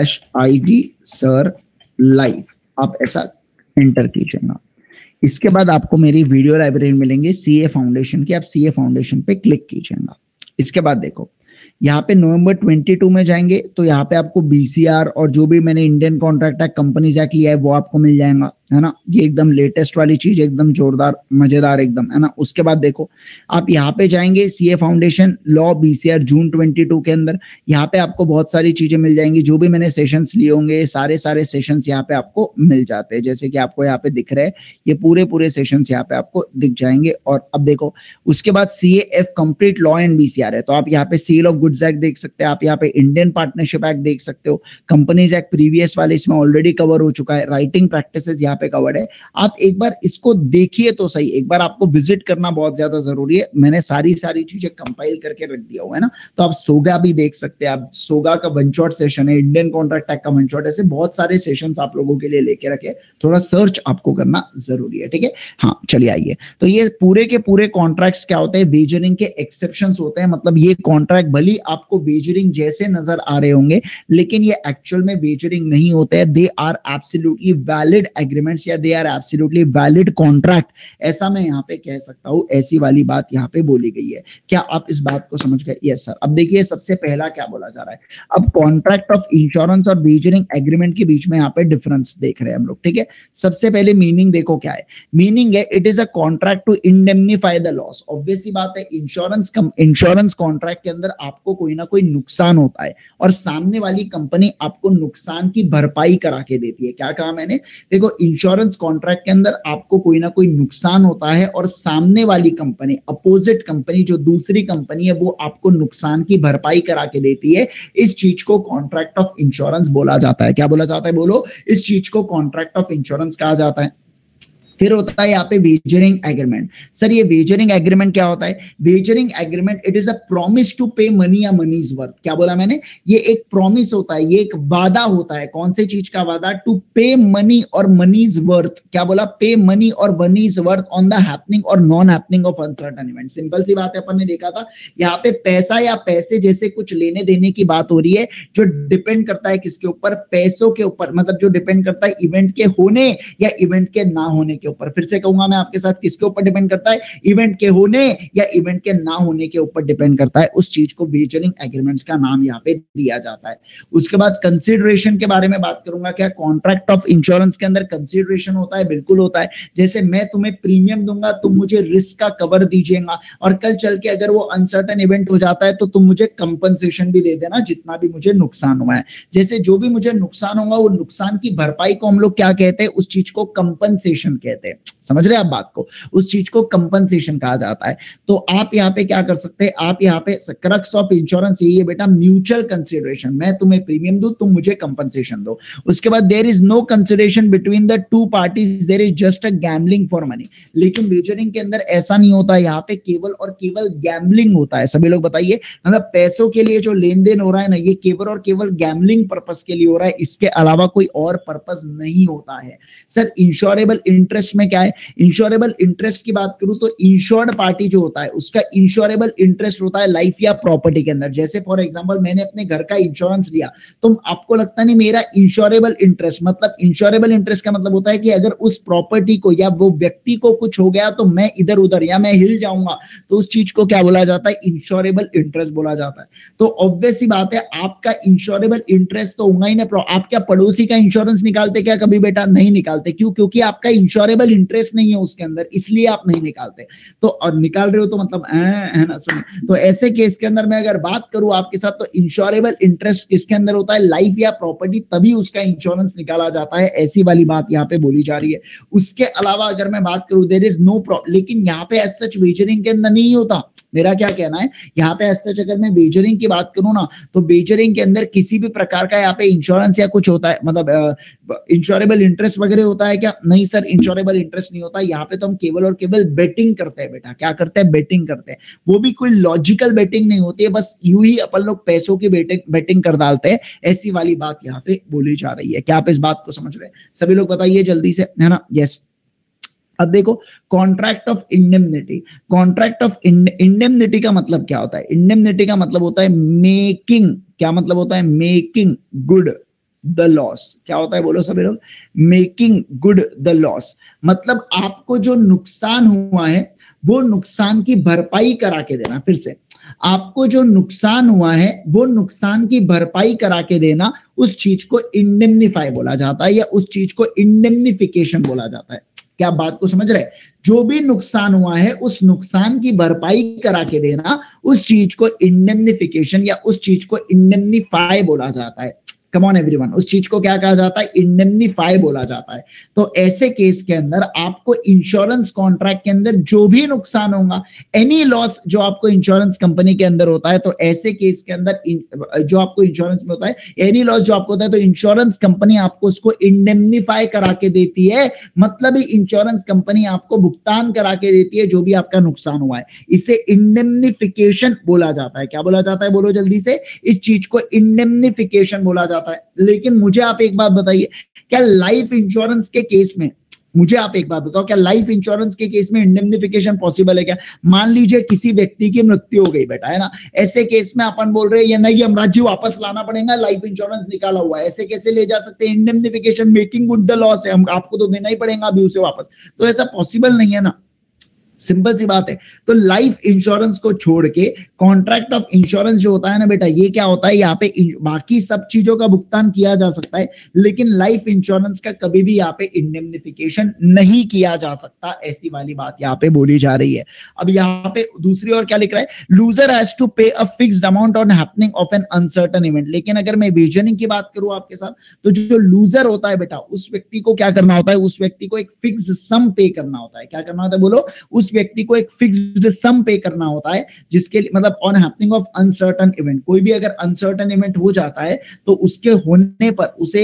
/IG sir live, आप ऐसा एंटर कीजिएगा। इसके बाद आपको मेरी वीडियो लाइब्रेरी मिलेंगे सीए फाउंडेशन की, आप सीए फाउंडेशन पे क्लिक कीजिएगा। इसके बाद देखो, यहाँ पे नवंबर 22 में जाएंगे, तो यहाँ पे आपको बीसीआर और जो भी मैंने Indian contract act companies act लिया है वो आपको मिल जाएगा, है ना। ये एकदम लेटेस्ट वाली चीज, एकदम जोरदार मजेदार एकदम, है ना। उसके बाद देखो, आप यहाँ पे जाएंगे CA foundation law BCR June 22 के अंदर, यहाँ पे आपको बहुत सारी चीजें मिल जाएंगी, जो भी मैंने सेशंस लिए होंगे सारे सेशंस यहाँ पे आपको मिल जाते हैं, जैसे कि आपको यहाँ पे दिख रहे हैं, ये पूरे सेशंस यहाँ पे आपको दिख जाएंगे। और अब देखो, उसके बाद CAF complete law and BCR है, तो आप यहाँ पे सेल ऑफ गुड्स एक्ट देख सकते हैं, आप यहाँ पे इंडियन पार्टनरशिप एक्ट देख सकते हो, कंपनीज एक्ट प्रीवियस वाले इसमें ऑलरेडी कवर हो चुका है, राइटिंग प्रैक्टिसेस यहाँ पे कवर्ड है। आप एक बार इसको देखिए तो सही, एक बार आपको विजिट करना बहुत ज्यादा जरूरी है। मैंने सारी चीजें कंपाइल करके रख दिया हुआ है ना, तो आप सोगा भी देख सकते हैं, आप सोगा का वन शॉट सेशन है, इंडियन कॉन्ट्रैक्ट एक्ट का वन शॉट, ऐसे बहुत सारे सेशंस आप लोगों के लिए लेके रखे, थोड़ा सर्च आपको करना जरूरी है, ठीक है। हाँ चलिए आइए, तो ये पूरे के पूरे कॉन्ट्रैक्ट्स क्या होते हैं, वेजरिंग के एक्सेप्शंस होते हैं, मतलब ये कॉन्ट्रैक्ट भली आपको वेजरिंग जैसे नजर आ रहे होंगे, लेकिन ये एक्चुअल में वेजरिंग नहीं होते हैं, they are absolutely valid agreements या they are absolutely valid contract, ऐसा मैं यहाँ पे कह सकता हूँ, ऐसी वाली बात यहाँ पे बोली गई है। क्या आप इस बात को समझ गए? Yes sir. अब देखिए सबसे पहला क्या बोला जा रहा है, अब कॉन्ट्रैक्ट ऑफ इंश्योरेंस और वेजरिंग एग्रीमेंट के बीच में यहाँ पे डिफरेंस देख रहे हैं हम लोग, ठीक है। सबसे पहले मीनिंग देखो क्या है, मीनिंग है it is a contract to indemnify the loss. Obvious सी बात है, इंश्योरेंस कॉन्ट्रैक्ट के अंदर आपको कोई ना कोई नुकसान होता है और सामने वाली कंपनी आपको नुकसान की भरपाई करा के देती है। क्या कहा मैंने, देखो इंश्योरेंस कॉन्ट्रैक्ट के अंदर आपको कोई ना कोई नुकसान होता है और सामने वाली कंपनी, अपोजिट कंपनी जो दूसरी कंपनी है, वो आपको नुकसान की भरपाई करा के देती है। इस चीज को कॉन्ट्रैक्ट ऑफ इंश्योरेंस बोला जाता है। क्या बोला जाता है, बोलो, इस चीज को कॉन्ट्रैक्ट ऑफ इंश्योरेंस कहा जाता है। फिर होता है यहाँ पे वेजरिंग एग्रीमेंट। सर ये वेजरिंग एग्रीमेंट क्या होता है, wagering agreement it is a promise to pay money या मनीज वर्थ। क्या बोला मैंने, ये एक प्रॉमिस होता है, ये एक वादा होता है। कौन से चीज का वादा, टू पे मनी और मनीज वर्थ। क्या बोला, पे मनी और money's worth on the happening और non happening of uncertain event. Simple सी बात है, अपन ने देखा था यहाँ पे पैसा या पैसे जैसे कुछ लेने देने की बात हो रही है, जो डिपेंड करता है किसके ऊपर, पैसों के ऊपर, मतलब जो डिपेंड करता है इवेंट के होने या इवेंट के ना होने के ऊपर। फिर से कहूंगा मैं आपके साथ, किसके ऊपर डिपेंड करता है, इवेंट के होने या इवेंट के ना होने के ऊपर डिपेंड करता है। उस चीज को वेजरिंग एग्रीमेंट्स का नाम यहाँ पे दिया जाता है। उसके बाद कंसीडरेशन के बारे में बात करूंगा। क्या कॉन्ट्रैक्ट ऑफ इंश्योरेंस के अंदर कंसीडरेशन होता है? बिल्कुल होता है। जैसे मैं तुम्हें प्रीमियम दूंगा, तुम मुझे रिस्क का कवर दीजिएगा, और कल चल के अगर वो अनसर्टेन इवेंट हो जाता है तो तुम मुझे कंपनसेशन भी दे देना, जितना भी मुझे नुकसान हुआ है। जैसे जो भी मुझे नुकसान होगा, वो नुकसान की भरपाई को हम लोग क्या कहते हैं, उस चीज को कंपनसेशन कहते हैं। कहते हैं, समझ रहे हैं आप बात को, उस चीज को कंपनसेशन कहा जाता है। तो आप यहाँ पे क्या कर सकते हैं, आप यहाँ पे क्रक्स ऑफ इंश्योरेंस यही है बेटा, म्यूचुअल कंसिडरेशन, मैं तुम्हें प्रीमियम दूं, तुम मुझे कंपनसेशन दो। उसके बाद there is no consideration between the two parties, there is just a gambling for money. लेकिन वेजरिंग के अंदर ऐसा नहीं होता, यहाँ पे केवल और केवल गैम्बलिंग होता है। सभी लोग बताइए, मतलब पैसों के लिए जो लेन देन हो रहा है ना, ये केवल और केवल गैम्बलिंग पर्पस के लिए हो रहा है, इसके अलावा कोई और पर्पस नहीं होता है। सर इंश्योरेबल इंटरेस्ट में क्या है, इंश्योरेबल इंटरेस्ट की बात करूं तो इंश्योर्ड पार्टी जो होता है उसका इंश्योरेबल इंटरेस्ट होता है लाइफ या प्रॉपर्टी के अंदर। जैसे फॉर एग्जांपल मैंने अपने घर का इंश्योरेंस लिया, तो आपको लगता नहीं मेरा इंश्योरेबल इंटरेस्ट, मतलब इंश्योरेबल इंटरेस्ट का मतलब होता है कि अगर उस प्रॉपर्टी को या वो व्यक्ति को कुछ हो गया तो मैं इधर उधर या मैं हिल जाऊंगा, तो उस चीज को क्या बोला जाता है, इंश्योरेबल इंटरेस्ट बोला जाता है। तो ऑब्वियस सी बात है, आपका इंश्योरेबल इंटरेस्ट तो होगा ही ना। आप क्या पड़ोसी का इंश्योरेंस निकालते क्या कभी बेटा, नहीं निकालते। क्यों, क्योंकि आपका इंश्योरेबल इंटरेस्ट नहीं है उसके अंदर, इसलिए आप नहीं निकालते। तो और निकाल रहे हो तो मतलब है ना, सुनिए। तो ऐसे केस के अंदर मैं अगर बात करूं आपके साथ, तो इंश्योरेबल इंटरेस्ट किसके अंदर होता है, लाइफ या प्रॉपर्टी, तभी उसका इंश्योरेंस निकाला जाता है, ऐसी वाली बात यहाँ पे बोली जा रही है। उसके अलावा अगर मैं बात करूं, देयर इज नो प्रॉब्लम, लेकिन यहाँ पे एज सच वेजरिंग के अंदर नहीं होता। मेरा क्या कहना है, यहाँ पे सच अगर मैं वेजरिंग की बात करूं ना, तो वेजरिंग के अंदर किसी भी प्रकार का यहाँ पे इंश्योरेंस या कुछ होता है, मतलब इंश्योरेबल इंटरेस्ट वगैरह होता है क्या, नहीं सर, इंश्योरेबल इंटरेस्ट नहीं होता। यहाँ पे तो हम केवल और केवल बेटिंग करते हैं बेटा। क्या करते हैं, बेटिंग करते हैं। वो भी कोई लॉजिकल बेटिंग नहीं होती है, बस यूं ही अपन लोग पैसों की बेटिंग कर डालते हैं, ऐसी वाली बात यहाँ पे बोली जा रही है। क्या आप इस बात को समझ रहे हैं, सभी लोग बताइए जल्दी से, है ना। यस, अब देखो, contract of indemnity. Contract of indemnity का मतलब क्या होता है, इंडेमनिटी का मतलब होता है मेकिंग, क्या मतलब होता है, मेकिंग गुड द लॉस। क्या होता है बोलो सभी लोग, मेकिंग गुड द लॉस, मतलब आपको जो नुकसान हुआ है वो नुकसान की भरपाई करा के देना। फिर से, आपको जो नुकसान हुआ है वो नुकसान की भरपाई करा के देना, उस चीज को इंडेमनिफाई बोला जाता है, या उस चीज को इंडेमनिफिकेशन बोला जाता है। क्या बात को समझ रहे हैं, जो भी नुकसान हुआ है उस नुकसान की भरपाई करा के देना, उस चीज को इंडेमनिफिकेशन या उस चीज को इंडेमनिफाई बोला जाता है। कम ऑन एवरीवन, उस चीज को क्या कहा जाता है, इंडेमनिफाई बोला जाता है। तो ऐसे केस के अंदर आपको इंश्योरेंस कॉन्ट्रैक्ट के अंदर जो भी नुकसान होगा, एनी लॉस जो आपको इंश्योरेंस कंपनी के अंदर होता है, तो ऐसे केस के अंदर जो आपको इंश्योरेंस में होता है, एनी लॉस जो आपको होता है, तो इंश्योरेंस कंपनी आपको उसको इंडेमनिफाई करा के देती है। मतलब ही इंश्योरेंस कंपनी आपको भुगतान करा के देती है जो भी आपका नुकसान हुआ है। इसे इंडेमनिफिकेशन बोला जाता है। क्या बोला जाता है, बोलो जल्दी से, इस चीज को इंडेमनिफिकेशन बोला जाता है। लेकिन मुझे आप एक बात बताइए, क्या लाइफ इंश्योरेंस के केस में, मुझे आप एक बात बताओ, क्या लाइफ इंश्योरेंस के केस में इंडेमनिफिकेशन पॉसिबल है क्या? मान लीजिए किसी व्यक्ति की मृत्यु हो गई बेटा, है ना, ऐसे केस में अपन बोल रहे हैं ये नहीं, हम राज्य वापस लाना पड़ेगा, लाइफ इंश्योरेंस निकाला हुआ है, ऐसे कैसे ले जा सकते हैं? Indemnification making good the loss है, हम आपको तो देना ही पड़ेगा अभी उसे वापस, तो ऐसा पॉसिबल नहीं है ना। सिंपल सी बात है। तो लाइफ इंश्योरेंस को छोड़ के कॉन्ट्रैक्ट ऑफ इंश्योरेंस जो होता है ना बेटा, ये क्या होता है, यहाँ पे बाकी सब चीजों का भुगतान किया जा सकता है, लेकिन लाइफ इंश्योरेंस का कभी भी यहाँ पे इंडेमनिफिकेशन नहीं किया जा सकता, ऐसी वाली बात यहाँ पे बोली जा रही है। अब यहाँ पे दूसरी ओर क्या लिख रहा है, loser has to pay a fixed amount on happening of an uncertain event. लेकिन अगर मैं विजनिंग की बात करूं आपके साथ, तो जो लूजर होता है बेटा, उस व्यक्ति को क्या करना होता है, उस व्यक्ति को एक फिक्स सम पे करना होता है। क्या करना होता है बोलो, उस व्यक्ति को एक फिक्स्ड सम पे करना होता है, जिसके मतलब on happening of uncertain event, कोई भी अगर अनसर्टन इवेंट हो जाता है तो उसके होने पर उसे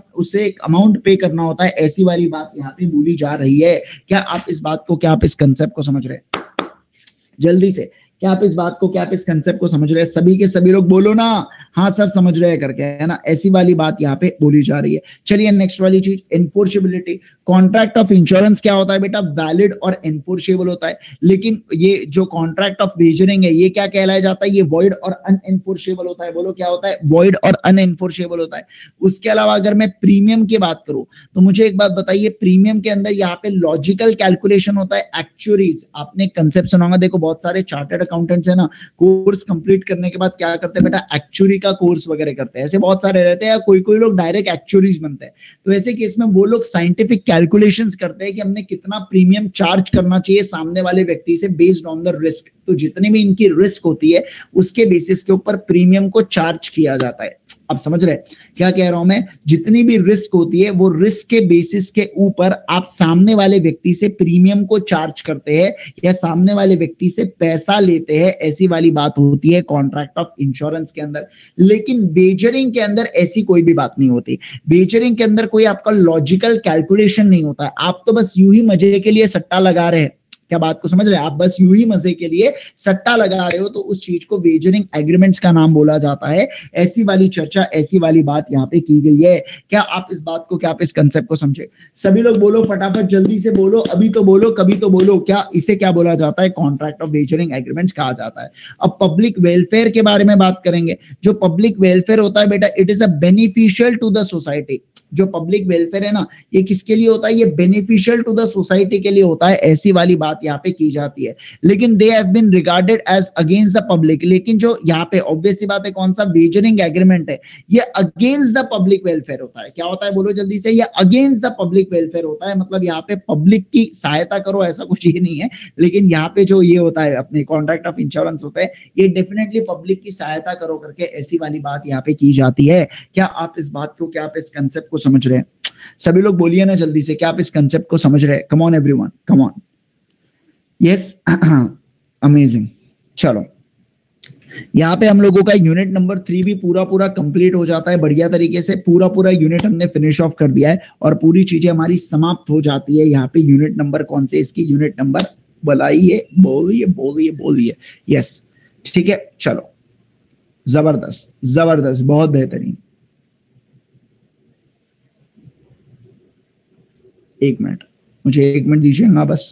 एक अमाउंट पे करना होता है, ऐसी वाली बात यहाँ पे बोली जा रही है। क्या आप इस बात को, क्या आप इस कंसेप्ट को समझ रहे हैं जल्दी से? क्या आप इस बात को, क्या आप इस कंसेप्ट को समझ रहे हैं? सभी के सभी लोग बोलो ना, हाँ सर समझ रहे हैं करके, है ना, ऐसी वाली बात यहाँ पे बोली जा रही है। चलिए नेक्स्ट वाली चीज, एनफोर्सेबिलिटी। कॉन्ट्रैक्ट ऑफ इंश्योरेंस क्या होता है बेटा, वैलिड और एनफोर्सेबल होता है। लेकिन ये जो कॉन्ट्रैक्ट ऑफ वेजरिंग है, ये क्या कहलाया जाता है, ये वॉइड और अनएनफोर्सेबल होता है। बोलो क्या होता है, वॉइड और अनएनफोर्सेबल होता है। उसके अलावा अगर मैं प्रीमियम की बात करूं, तो मुझे एक बात बताइए, प्रीमियम के अंदर यहाँ पे लॉजिकल कैलकुलेशन होता है, एक्चुअरीज। आपने कंसेप्ट सुना होगा, देखो बहुत सारे चार्टर्ड अकाउंटेंट्स है ना, कोर्स कंप्लीट करने के बाद क्या करते हैं बेटा, एक्चुअरी का कोर्स वगैरह करते हैं, ऐसे बहुत सारे रहते हैं, कोई कोई लोग डायरेक्ट एक्चुअरीज बनते हैं। तो ऐसे केस में वो लोग साइंटिफिक कैलकुलेशंस करते हैं कि हमने कितना प्रीमियम चार्ज करना चाहिए सामने वाले व्यक्ति से बेस्ड ऑन द रिस्क। तो जितनी भी इनकी रिस्क होती है उसके बेसिस के ऊपर प्रीमियम को चार्ज किया जाता है। आप समझ रहे क्या कह रहा हूं मैं? जितनी भी रिस्क होती है वो रिस्क के बेसिस के ऊपर आप सामने वाले व्यक्ति से प्रीमियम को चार्ज करते हैं या सामने वाले व्यक्ति से पैसा लेते हैं, ऐसी वाली बात होती है कॉन्ट्रैक्ट ऑफ इंश्योरेंस के अंदर। लेकिन वेजरिंग के अंदर ऐसी कोई भी बात नहीं होती। वेजरिंग के अंदर कोई आपका लॉजिकल कैलकुलेशन नहीं होता है। आप तो बस यूं ही मजे के लिए सट्टा लगा रहे हैं। क्या बात को समझ रहे हैं? आप बस यूं ही मजे के लिए सट्टा लगा रहे हो, तो उस चीज को वेजरिंग एग्रीमेंट्स का नाम बोला जाता है। ऐसी वाली चर्चा, ऐसी वाली बात यहाँ पे की गई है। क्या आप इस बात को, क्या आप इस कंसेप्ट को समझे? सभी लोग बोलो फटाफट, जल्दी से बोलो, अभी तो बोलो, कभी तो बोलो। क्या इसे क्या बोला जाता है? कॉन्ट्रैक्ट ऑफ वेजरिंग एग्रीमेंट्स कहा जाता है। अब पब्लिक वेलफेयर के बारे में बात करेंगे। जो पब्लिक वेलफेयर होता है बेटा, it is a beneficial to the society. जो पब्लिक वेलफेयर है ना, ये किसके लिए होता है? ये बेनिफिशियल टू द सोसाइटी के लिए होता है। ऐसी वाली बात यहाँ पे की जाती है। लेकिन they have been regarded as against the public. लेकिन जो यहाँ पे ऑब्वियस सी बात है, कौन सा वेजरिंग एग्रीमेंट है, ये अगेंस्ट द पब्लिक वेलफेयर होता है। क्या होता है? बोलो जल्दी से। ये अगेंस्ट द पब्लिक वेलफेयर होता है। मतलब यहाँ पे पब्लिक की सहायता करो, ऐसा कुछ ये नहीं है। लेकिन यहाँ पे जो ये होता है, अपने कॉन्ट्रैक्ट ऑफ इंश्योरेंस होता है, ये डेफिनेटली पब्लिक की सहायता करो करके ऐसी वाली बात यहाँ पे की जाती है। क्या आप इस बात को, क्या आप इस कंसेप्ट को समझ रहे हैं? सभी लोग बोलिए ना जल्दी से, क्या आप इस कंसेप्ट को समझ रहे हैं? Come on everyone, come on. Yes, amazing. चलो, यहाँ पे हम लोगों का यूनिट नंबर 3 भी पूरा कंप्लीट हो जाता है बढ़िया तरीके से। पूरा यूनिट हमने फिनिश ऑफ कर दिया है और पूरी चीजें हमारी समाप्त हो जाती है। यहाँ पे यूनिट नंबर कौन से? इसकी यूनिट नंबर बताइए, बोलिए। यस, ठीक है, चलो, जबरदस्त, बहुत बेहतरीन। एक मिनट, मुझे 1 मिनट दीजिएगा बस।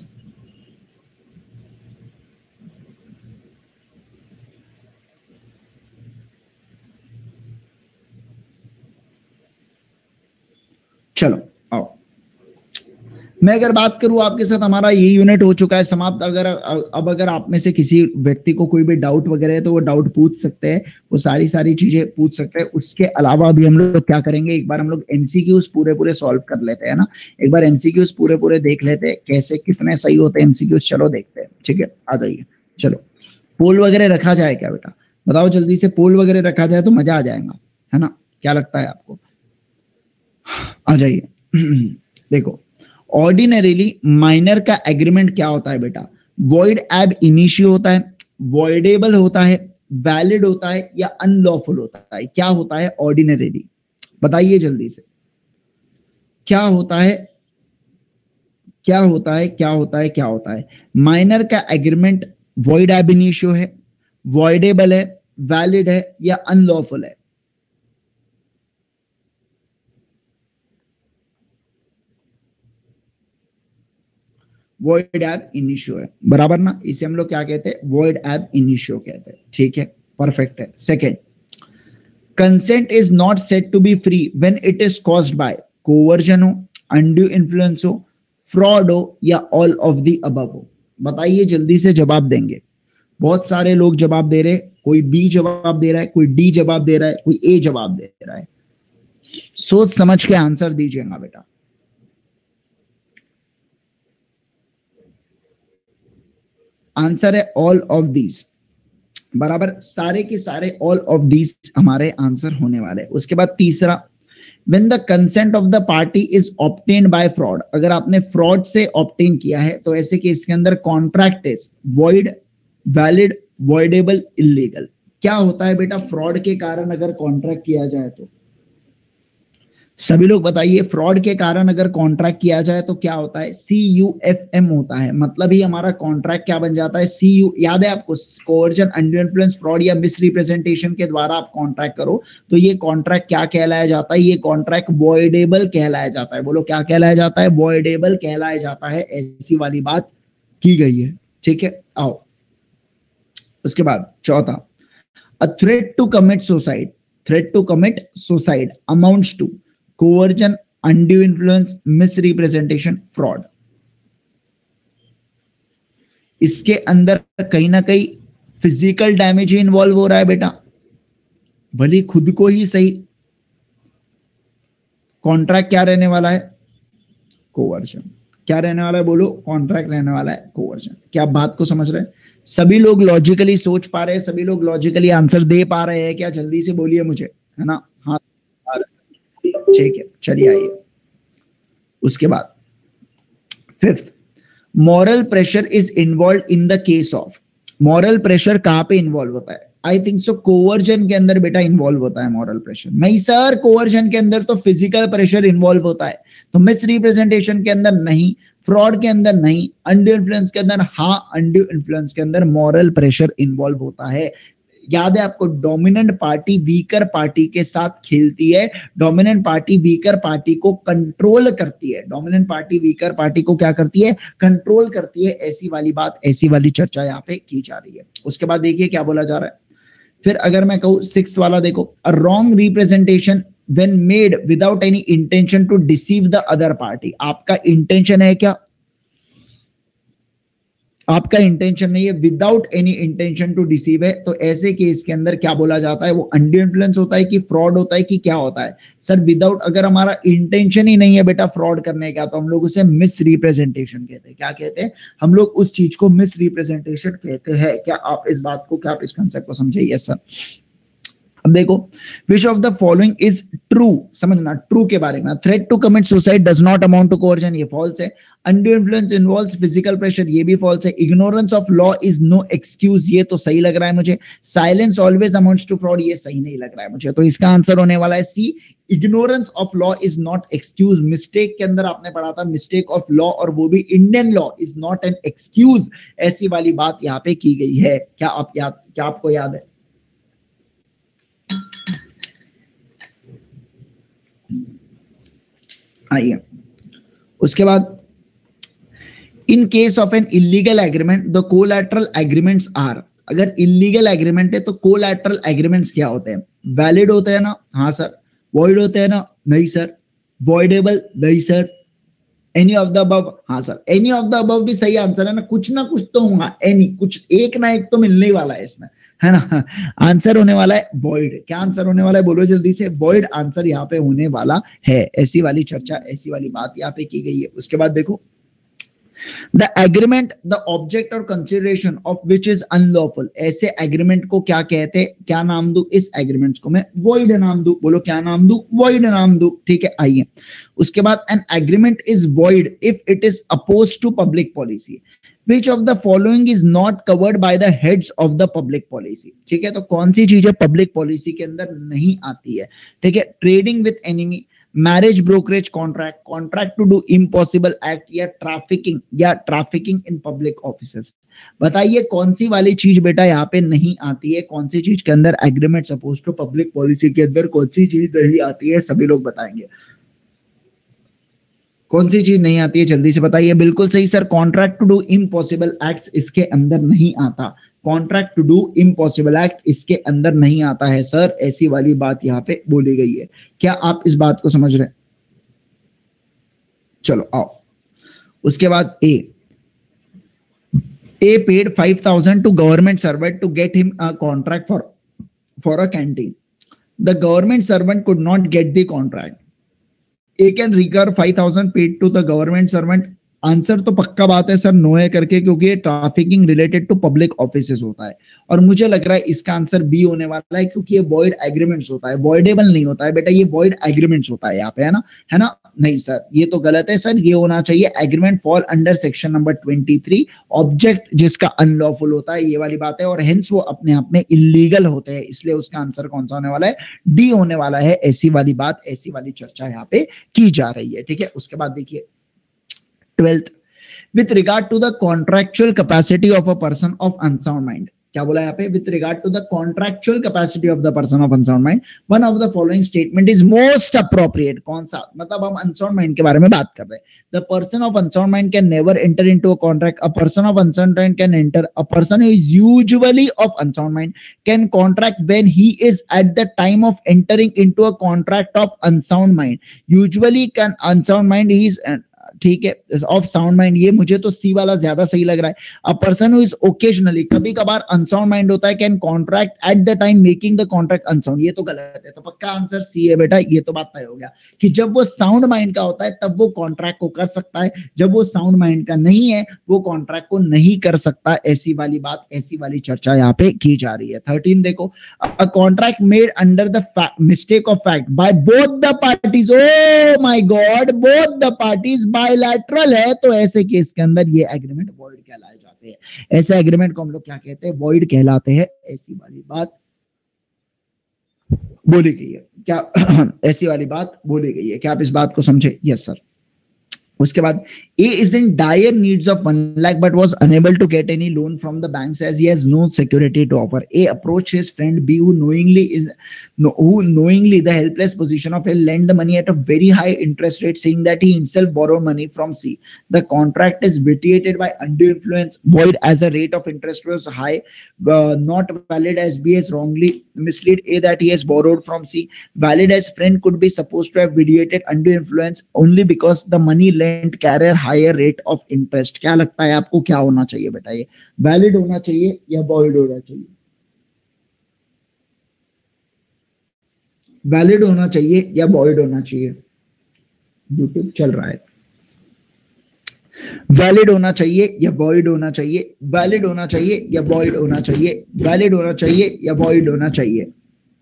चलो आओ, मैं अगर बात करूं आपके साथ, हमारा ये यूनिट हो चुका है समाप्त। अगर आप में से किसी व्यक्ति को कोई भी डाउट वगैरह है तो वो डाउट पूछ सकते हैं, वो सारी चीजें पूछ सकते हैं। उसके अलावा भी हम लोग क्या करेंगे, एक बार हम लोग एमसीक्यूज पूरे सॉल्व कर लेते हैं ना। एक बार एमसीक्यूज पूरे देख लेते हैं, कैसे कितने सही होते हैं एमसीक्यूज। चलो देखते हैं, ठीक है, आ जाइए। चलो, पोल वगैरह रखा जाए क्या बेटा? बताओ जल्दी से, पोल वगैरह रखा जाए तो मजा आ जाएगा, है ना? क्या लगता है आपको? आ जाइए। देखो, ऑर्डिनरीली माइनर का एग्रीमेंट क्या होता है बेटा? वॉइड एब इनिशियो होता है, वॉइडेबल होता है, वैलिड होता है या अनलॉफुल होता है? क्या होता है ऑर्डिनरीली? बताइए जल्दी से, क्या होता है? क्या होता है? माइनर का एग्रीमेंट वॉइड एब इनिशियो है, वॉइडेबल है, वैलिड है या अनलॉफुल है? वॉइड एब इनिशियो है, बराबर ना? इसे हम लोग क्या कहते हैं? वॉइड एब इनिशियो कहते हैं, ठीक है, परफेक्ट है। Second, consent is not said to be free when it is caused by coercion हो, अनड्यू इन्फ्लुएंस हो, फ्रॉड हो या ऑल ऑफ द अबव हो। बताइए जल्दी से, जवाब देंगे। बहुत सारे लोग जवाब दे रहे, कोई बी जवाब दे रहा है, कोई डी जवाब दे रहा है, कोई ए जवाब दे रहा है। सोच समझ के आंसर दीजिएगा बेटा। आंसर है ऑल ऑफ दीज, बराबर, सारे के सारे ऑल ऑफ दीज हमारे आंसर होने वाले। उसके बाद तीसरा, when the consent of the party is obtained by fraud. अगर आपने फ्रॉड से ऑब्टेन किया है तो ऐसे केस के अंदर contract is void, valid, voidable, illegal. क्या होता है बेटा फ्रॉड के कारण अगर कॉन्ट्रैक्ट किया जाए तो? सभी लोग बताइए, फ्रॉड के कारण अगर कॉन्ट्रैक्ट किया जाए तो क्या होता है? CUFM होता है। मतलब ही हमारा कॉन्ट्रैक्ट क्या बन जाता है? CU, याद है आपको? कोवर्जन, अनड्यू इन्फ्लुएंस, फ्रॉड या मिस रिप्रेजेंटेशन के द्वारा आप कॉन्ट्रैक्ट करो तो ये कॉन्ट्रैक्ट क्या कहलाया जाता है? ये कॉन्ट्रैक्ट वॉइडेबल कहलाया जाता है। बोलो क्या कहलाया जाता है? वॉइडेबल कहलाया जाता है। ऐसी वाली बात की गई है, ठीक है, आओ। उसके बाद चौथा, a threat to commit suicide, threat to commit suicide amounts to coercion, undue influence, misrepresentation, fraud। इसके अंदर कहीं ना कहीं फिजिकल डैमेज ही इन्वॉल्व हो रहा है बेटा, भले खुद को ही सही। कॉन्ट्रैक्ट क्या रहने वाला है? कोवर्जन। क्या रहने वाला है? बोलो, कॉन्ट्रैक्ट रहने वाला है कोवर्जन। क्या आप बात को समझ रहे हैं? सभी लोग लॉजिकली सोच पा रहे हैं? सभी लोग लॉजिकली आंसर दे पा रहे हैं क्या? जल्दी से बोलिए मुझे, है ना? हाँ ठीक है, चलिए आइए। उसके बाद fifth, moral pressure is involve in the case of. Moral pressure कहां पे इन्वॉल्व होता है? आई थिंक सो कोवर्जन के अंदर बेटा इन्वॉल्व होता है मॉरल प्रेशर। नहीं सर, कोवर्जन के अंदर तो फिजिकल प्रेशर इन्वॉल्व होता है, तो मिस रिप्रेजेंटेशन के अंदर नहीं, फ्रॉड के अंदर नहीं, अनड्यू इन्फ्लुएंस के अंदर हाँ, अनड्यू इन्फ्लुएंस के अंदर मॉरल प्रेशर इन्वॉल्व होता है। याद है आपको, डोमिनेंट पार्टी वीकर पार्टी के साथ खेलती है, डोमिनेंट पार्टी वीकर पार्टी को कंट्रोल करती है, डोमिनेंट पार्टी वीकर पार्टी को क्या करती है? कंट्रोल करती है। ऐसी वाली बात, ऐसी वाली चर्चा यहाँ पे की जा रही है। उसके बाद देखिए क्या बोला जा रहा है। फिर अगर मैं कहूं सिक्स्थ वाला देखो, a wrong representation when made without any intention to deceive the other party. आपका इंटेंशन है क्या? आपका इंटेंशन नहीं है, without any intention to deceive है, तो ऐसे केस के अंदर क्या बोला जाता है? वो अनड्यू इन्फ्लुएंस होता है कि फ्रॉड होता है कि क्या होता है? सर विदाउट, अगर हमारा इंटेंशन ही नहीं है बेटा फ्रॉड करने का, तो हम लोग उसे मिस रिप्रेजेंटेशन कहते हैं। क्या कहते हैं? हम लोग उस चीज को मिस रिप्रेजेंटेशन कहते हैं। क्या आप इस बात को, क्या आप इस कंसेप्ट को समझे? Yes sir. अब देखो, which of the following is true, समझना ट्रू के बारे में। Threat to commit suicide does not amount to coercion, ये फॉल्स है। Undue influence involves physical pressure, ये भी फॉल्स है। Ignorance of law is no excuse, ये तो सही लग रहा है मुझे। Silence always amounts to fraud, ये सही नहीं लग रहा है मुझे, तो इसका आंसर होने वाला है C, ignorance of law is not excuse. Mistake के अंदर आपने पढ़ा था मिस्टेक ऑफ लॉ, और वो भी Indian law is not an excuse, ऐसी वाली बात यहाँ पे की गई है। क्या आपको याद है? आइए उसके बाद, in case of an illegal agreement the collateral agreements are. अगर इलीगल एग्रीमेंट है तो कोलैटरल एग्रीमेंट्स क्या होते हैं? वैलिड होते हैं ना? हाँ सर। वॉइड होते हैं ना? नहीं सर। वॉइडेबल? नहीं सर। Any of the above? हाँ sir. Any of the above भी सही आंसर है ना, कुछ ना कुछ तो होगा, एनी, कुछ एक ना एक तो मिलने वाला है इसमें, है ना। आंसर होने वाला है वॉइड। क्या आंसर होने वाला है? बोलो जल्दी से। वॉइड आंसर यहाँ पे होने वाला है। ऐसी वाली चर्चा, ऐसी वाली बात यहाँ पे की गई है। उसके बाद देखो, द एग्रीमेंट द ऑब्जेक्ट और consideration of which is unlawful, ऐसे एग्रीमेंट को क्या कहते हैं? क्या नाम दूं इस एग्रीमेंट्स को? मैं वॉइड नाम दूं। बोलो क्या नाम दूं? वॉइड नाम दूं। ठीक है, आइए उसके बाद, an agreement is void if it is oppose to public policy. Which of the following is not covered by the heads of the public policy? ठीक है, तो कौन सी चीजें पब्लिक पॉलिसी के अंदर नहीं आती है? ठीक है, trading with enemy, marriage brokerage contract, contract to do impossible act, या ट्रैफिकिंग इन पब्लिक ऑफिसेस। बताइए कौन सी वाली चीज बेटा यहाँ पे नहीं आती है? कौन सी चीज के अंदर agreement suppose to public policy के अंदर कौन सी चीज नहीं आती है? सभी लोग बताएंगे कौन सी चीज नहीं आती है, जल्दी से बताइए। बिल्कुल सही sir, contract to do impossible acts इसके अंदर नहीं आता। Contract to do impossible act इसके अंदर नहीं आता है सर, ऐसी वाली बात यहाँ पे बोली गई है। क्या आप इस बात को समझ रहे हैं? चलो आओ उसके बाद, A paid 5,000 to government servant to get him a contract for a canteen. The government servant could not get the contract. A can recover 5,000 paid to the government servant। Answer तो पक्का बात है सर नो है करके, क्योंकि ये trafficking related to public offices होता है, और मुझे लग रहा है इसका आंसर बी होने वाला है, क्योंकि ये वॉइड एग्रीमेंट्स होता है, वॉइडेबल नहीं होता है बेटा, ये वॉइड एग्रीमेंट्स होता है यहाँ पे, है ना। नहीं सर, ये तो गलत है सर, ये होना चाहिए agreement fall under section number 23, object जिसका अनलॉफुल होता है, ये वाली बात है, और हेंस वो अपने आप में इलीगल होते हैं, इसलिए उसका आंसर कौन सा होने वाला है? डी होने वाला है। ऐसी वाली बात, ऐसी वाली चर्चा यहाँ पे की जा रही है। ठीक है, उसके बाद देखिए 12th, with regard to the contractual capacity of a person of unsound mind। क्या बोला यहाँ पे? with regard to the contractual capacity of the person of unsound mind, one of the following statement is most appropriate। कौन सा? मतलब हम unsound mind के बारे में बात कर रहे हैं। The person of unsound mind can never enter into a contract। A person of unsound mind can enter। A person who is usually of unsound mind can contract when he is at the time of entering into a contract of unsound mind। Usually can unsound mind he is ठीक है, of sound mind, ये मुझे तो सी वाला ज्यादा सही लग रहा है. A person who is occasionally, कभी कभार अनसाउंड माइंड होता है, can contract at the time making the contract unsound. ये तो गलत है, तो पक्का आंसर सी है बेटा. ये तो बात तय हो गया कि जब वो साउंड माइंड का होता है तब वो कॉन्ट्रैक्ट को कर सकता है, जब वो साउंड माइंड का नहीं है वो कॉन्ट्रैक्ट को नहीं कर सकता. ऐसी वाली बात, ऐसी वाली चर्चा यहाँ पे की जा रही है. 13 देखो, a contract made under the mistake of fact by both the parties. Oh my God, both the parties bilateral है, तो ऐसे केस के अंदर ये एग्रीमेंट वॉइड कहलाए जाते हैं. ऐसे एग्रीमेंट को हम लोग क्या कहते हैं? वॉइड कहलाते हैं. ऐसी वाली बात बोली गई है क्या? ऐसी वाली बात बोली गई है क्या? आप इस बात को समझे? Yes sir. उसके बाद A is in dire needs of 1 lakh but was unable to get any loan from the banks as he has no security to offer. A approached his friend B who knowingly the helpless position of A lend the money at a very high interest rate, saying that he himself borrowed money from C. The contract is vitiated by undue influence, void as a rate of interest was high, not valid as B has wrongly misled A that he has borrowed from C, valid as friend could be supposed to have vitiated undue influence only because the money lent carrier higher rate of interest. क्या लगता है आपको क्या होना चाहिए बेटा? ये valid होना चाहिए या void होना चाहिए? वैलिड होना चाहिए या void होना चाहिए? YouTube चल रहा है. वैलिड होना चाहिए या void होना चाहिए? वैलिड होना चाहिए या void होना चाहिए? वैलिड होना चाहिए या void होना चाहिए?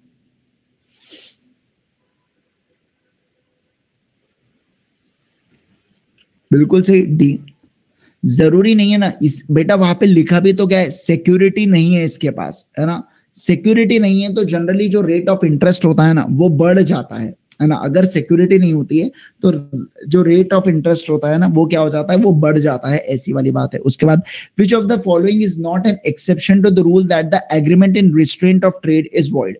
बिल्कुल सही, डी. जरूरी नहीं है ना इस बेटा, वहां पे लिखा भी तो क्या है? सिक्योरिटी नहीं है इसके पास, है ना. सिक्योरिटी नहीं है तो जनरली जो रेट ऑफ इंटरेस्ट होता है ना वो बढ़ जाता है ना. अगर सिक्योरिटी नहीं होती है तो जो रेट ऑफ इंटरेस्ट होता है ना वो क्या हो जाता है? वो बढ़ जाता है. ऐसी वाली बात है. उसके बाद which of the following is not an exception to the rule that the agreement in restraint of trade is void?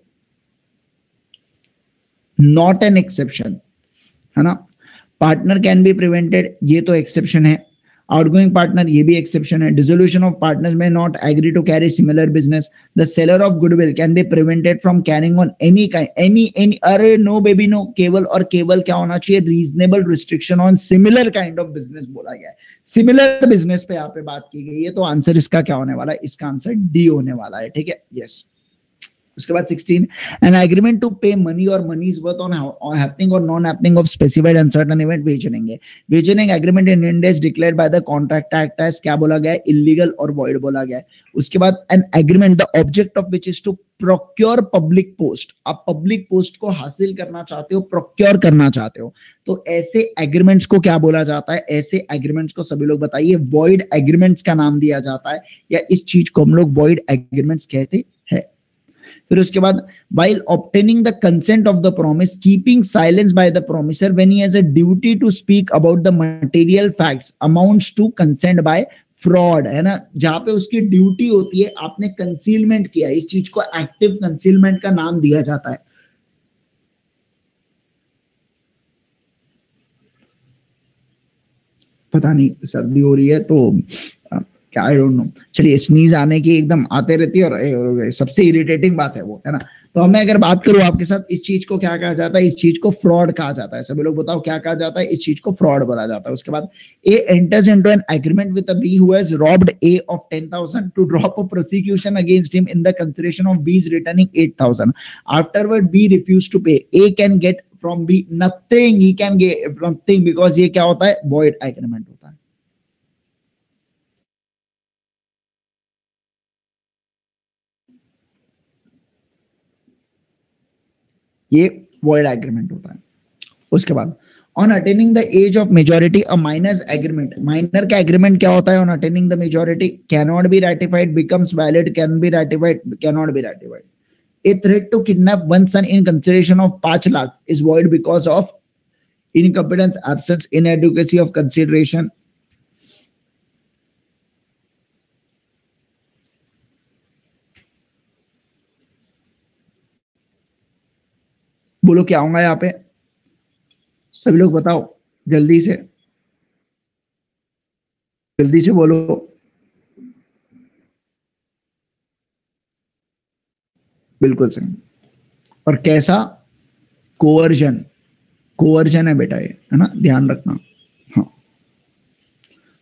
Not an exception, है ना. पार्टनर कैन बी प्रिवेंटेड, ये तो एक्सेप्शन है. आउटगोइंग पार्टनर, ये भी एक्सेप्शन है. Dissolution of partners में not agree to carry similar business. The seller of goodwill can be prevented from carrying on any any. अरे नो बेबी नो, केवल और केवल क्या होना चाहिए? Reasonable restriction on similar kind of business बोला गया है. सिमिलर बिजनेस पे यहाँ पे बात की गई है, तो आंसर इसका क्या होने वाला है? इसका आंसर डी होने वाला है. ठीक है, यस. उसके बाद 16, an agreement to pay money or money's worth on happening or non happening of specified uncertain event. Wagering agreement in India is declared by the contract act as क्या बोला गया है? इलीगल और वॉइड बोला गया है. उसके बाद an agreement the object of which is to procure public post. आप पब्लिक पोस्ट को हासिल करना चाहते हो, प्रोक्योर करना चाहते हो, तो ऐसे एग्रीमेंट्स को क्या बोला जाता है? ऐसे एग्रीमेंट्स को सभी लोग बताइए. वॉइड एग्रीमेंट्स का नाम दिया जाता है, या इस चीज को हम लोग वॉइड एग्रीमेंट्स कहते हैं. फिर उसके बाद while obtaining the consent of the promise, keeping silence by the promisor when he has a duty to speak about the material facts amounts to consent by fraud, है ना. जहां पे उसकी ड्यूटी होती है, आपने कंसीलमेंट किया, इस चीज को एक्टिव कंसीलमेंट का नाम दिया जाता है. पता नहीं, सर्दी हो रही है तो क्या, आई डोंट नो. चलिए, स्नीज आने की एकदम आते रहती है और सबसे इरिटेटिंग बात है वो, है ना. तो मैं अगर बात करूं आपके साथ, इस चीज को क्या कहा जाता है? इस चीज को फ्रॉड कहा जाता है. सभी लोग बताओ क्या कहा जाता है? इस चीज को फ्रॉड बोला जाता है. उसके बाद A enters into an agreement with a B who has robbed A of 10,000 to drop a prosecution against him in the consideration of B is returning 8,000. Afterward B refuse to pay. A can get from B nothing. He can get from nothing because ये क्या होता है? Void agreement होता है. ये void agreement होता है. उसके बाद on attaining the age of majority a minor's agreement. Minor का एग्रीमेंट क्या होता है? On attaining the majority can not be ratified, becomes valid, can be ratified, can not be ratified. A threat to kidnap one son in consideration of 5 lakh is void because of incompetence, absence, inadequacy of consideration. बोलो क्या होगा यहाँ पे? सभी लोग बताओ जल्दी से, जल्दी से बोलो. बिल्कुल सही. और कैसा? कोवर्जन. कोवर्जन है बेटा ये, है ना, ध्यान रखना. हाँ,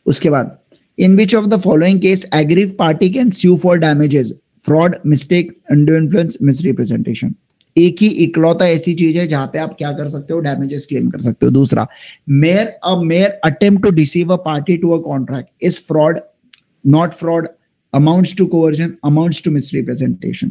उसके बाद in which of the following case aggrieve party can sue for damages, fraud, mistake, undue influence, misrepresentation. एक ही इकलौता ऐसी चीज है जहां पे आप क्या कर सकते हो, डैमेजेस क्लेम कर सकते हो। दूसरा, mere attempt to deceive a party to a contract is fraud, not fraud, amounts to coercion, amounts to misrepresentation.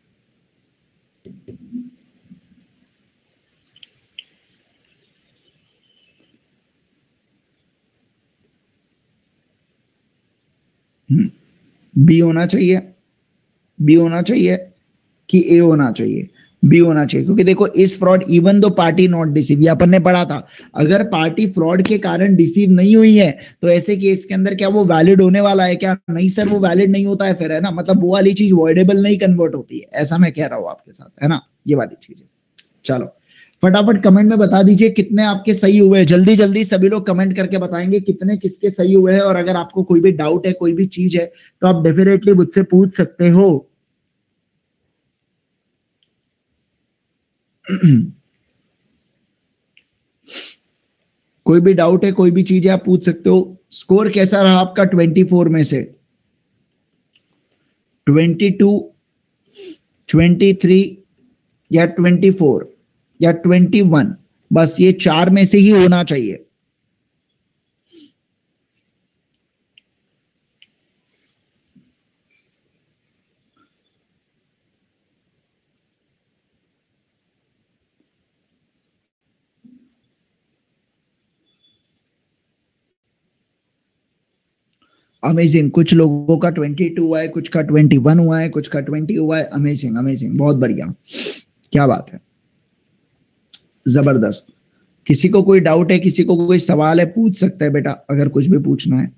B होना चाहिए, बी होना चाहिए कि ए होना चाहिए? बी होना चाहिए, क्योंकि देखो इस fraud even though party not deceive, ये अपन ने पढ़ा था। अगर पार्टी फ्रॉड के कारण डिसीव नहीं हुई है तो ऐसे केस के अंदर क्या वो वैलिड होने वाला है क्या? नहीं सर, वो वैलिड नहीं होता है फिर, है ना, मतलब वो वाली चीज वॉइडेबल नहीं कन्वर्ट होती है, ऐसा मैं कह रहा हूं आपके साथ, है ना, ये वाली चीज है। चलो फटाफट कमेंट में बता दीजिए कितने आपके सही हुए हैं। जल्दी जल्दी सभी लोग कमेंट करके बताएंगे कितने किसके सही हुए हैं। और अगर आपको कोई भी डाउट है, कोई भी चीज है, तो आप डेफिनेटली मुझसे पूछ सकते हो। कोई भी डाउट है, कोई भी चीज है, आप पूछ सकते हो। स्कोर कैसा रहा आपका 24 में से? 22, 23 या 24 या 21? बस ये चार में से ही होना चाहिए। अमेजिंग, कुछ लोगों का 22 हुआ है, कुछ का 21 हुआ है, कुछ का 20 हुआ है। अमेजिंग अमेजिंग, बहुत बढ़िया, क्या बात है, जबरदस्त। किसी को कोई डाउट है, किसी को कोई सवाल है, पूछ सकता है बेटा, अगर कुछ भी पूछना है।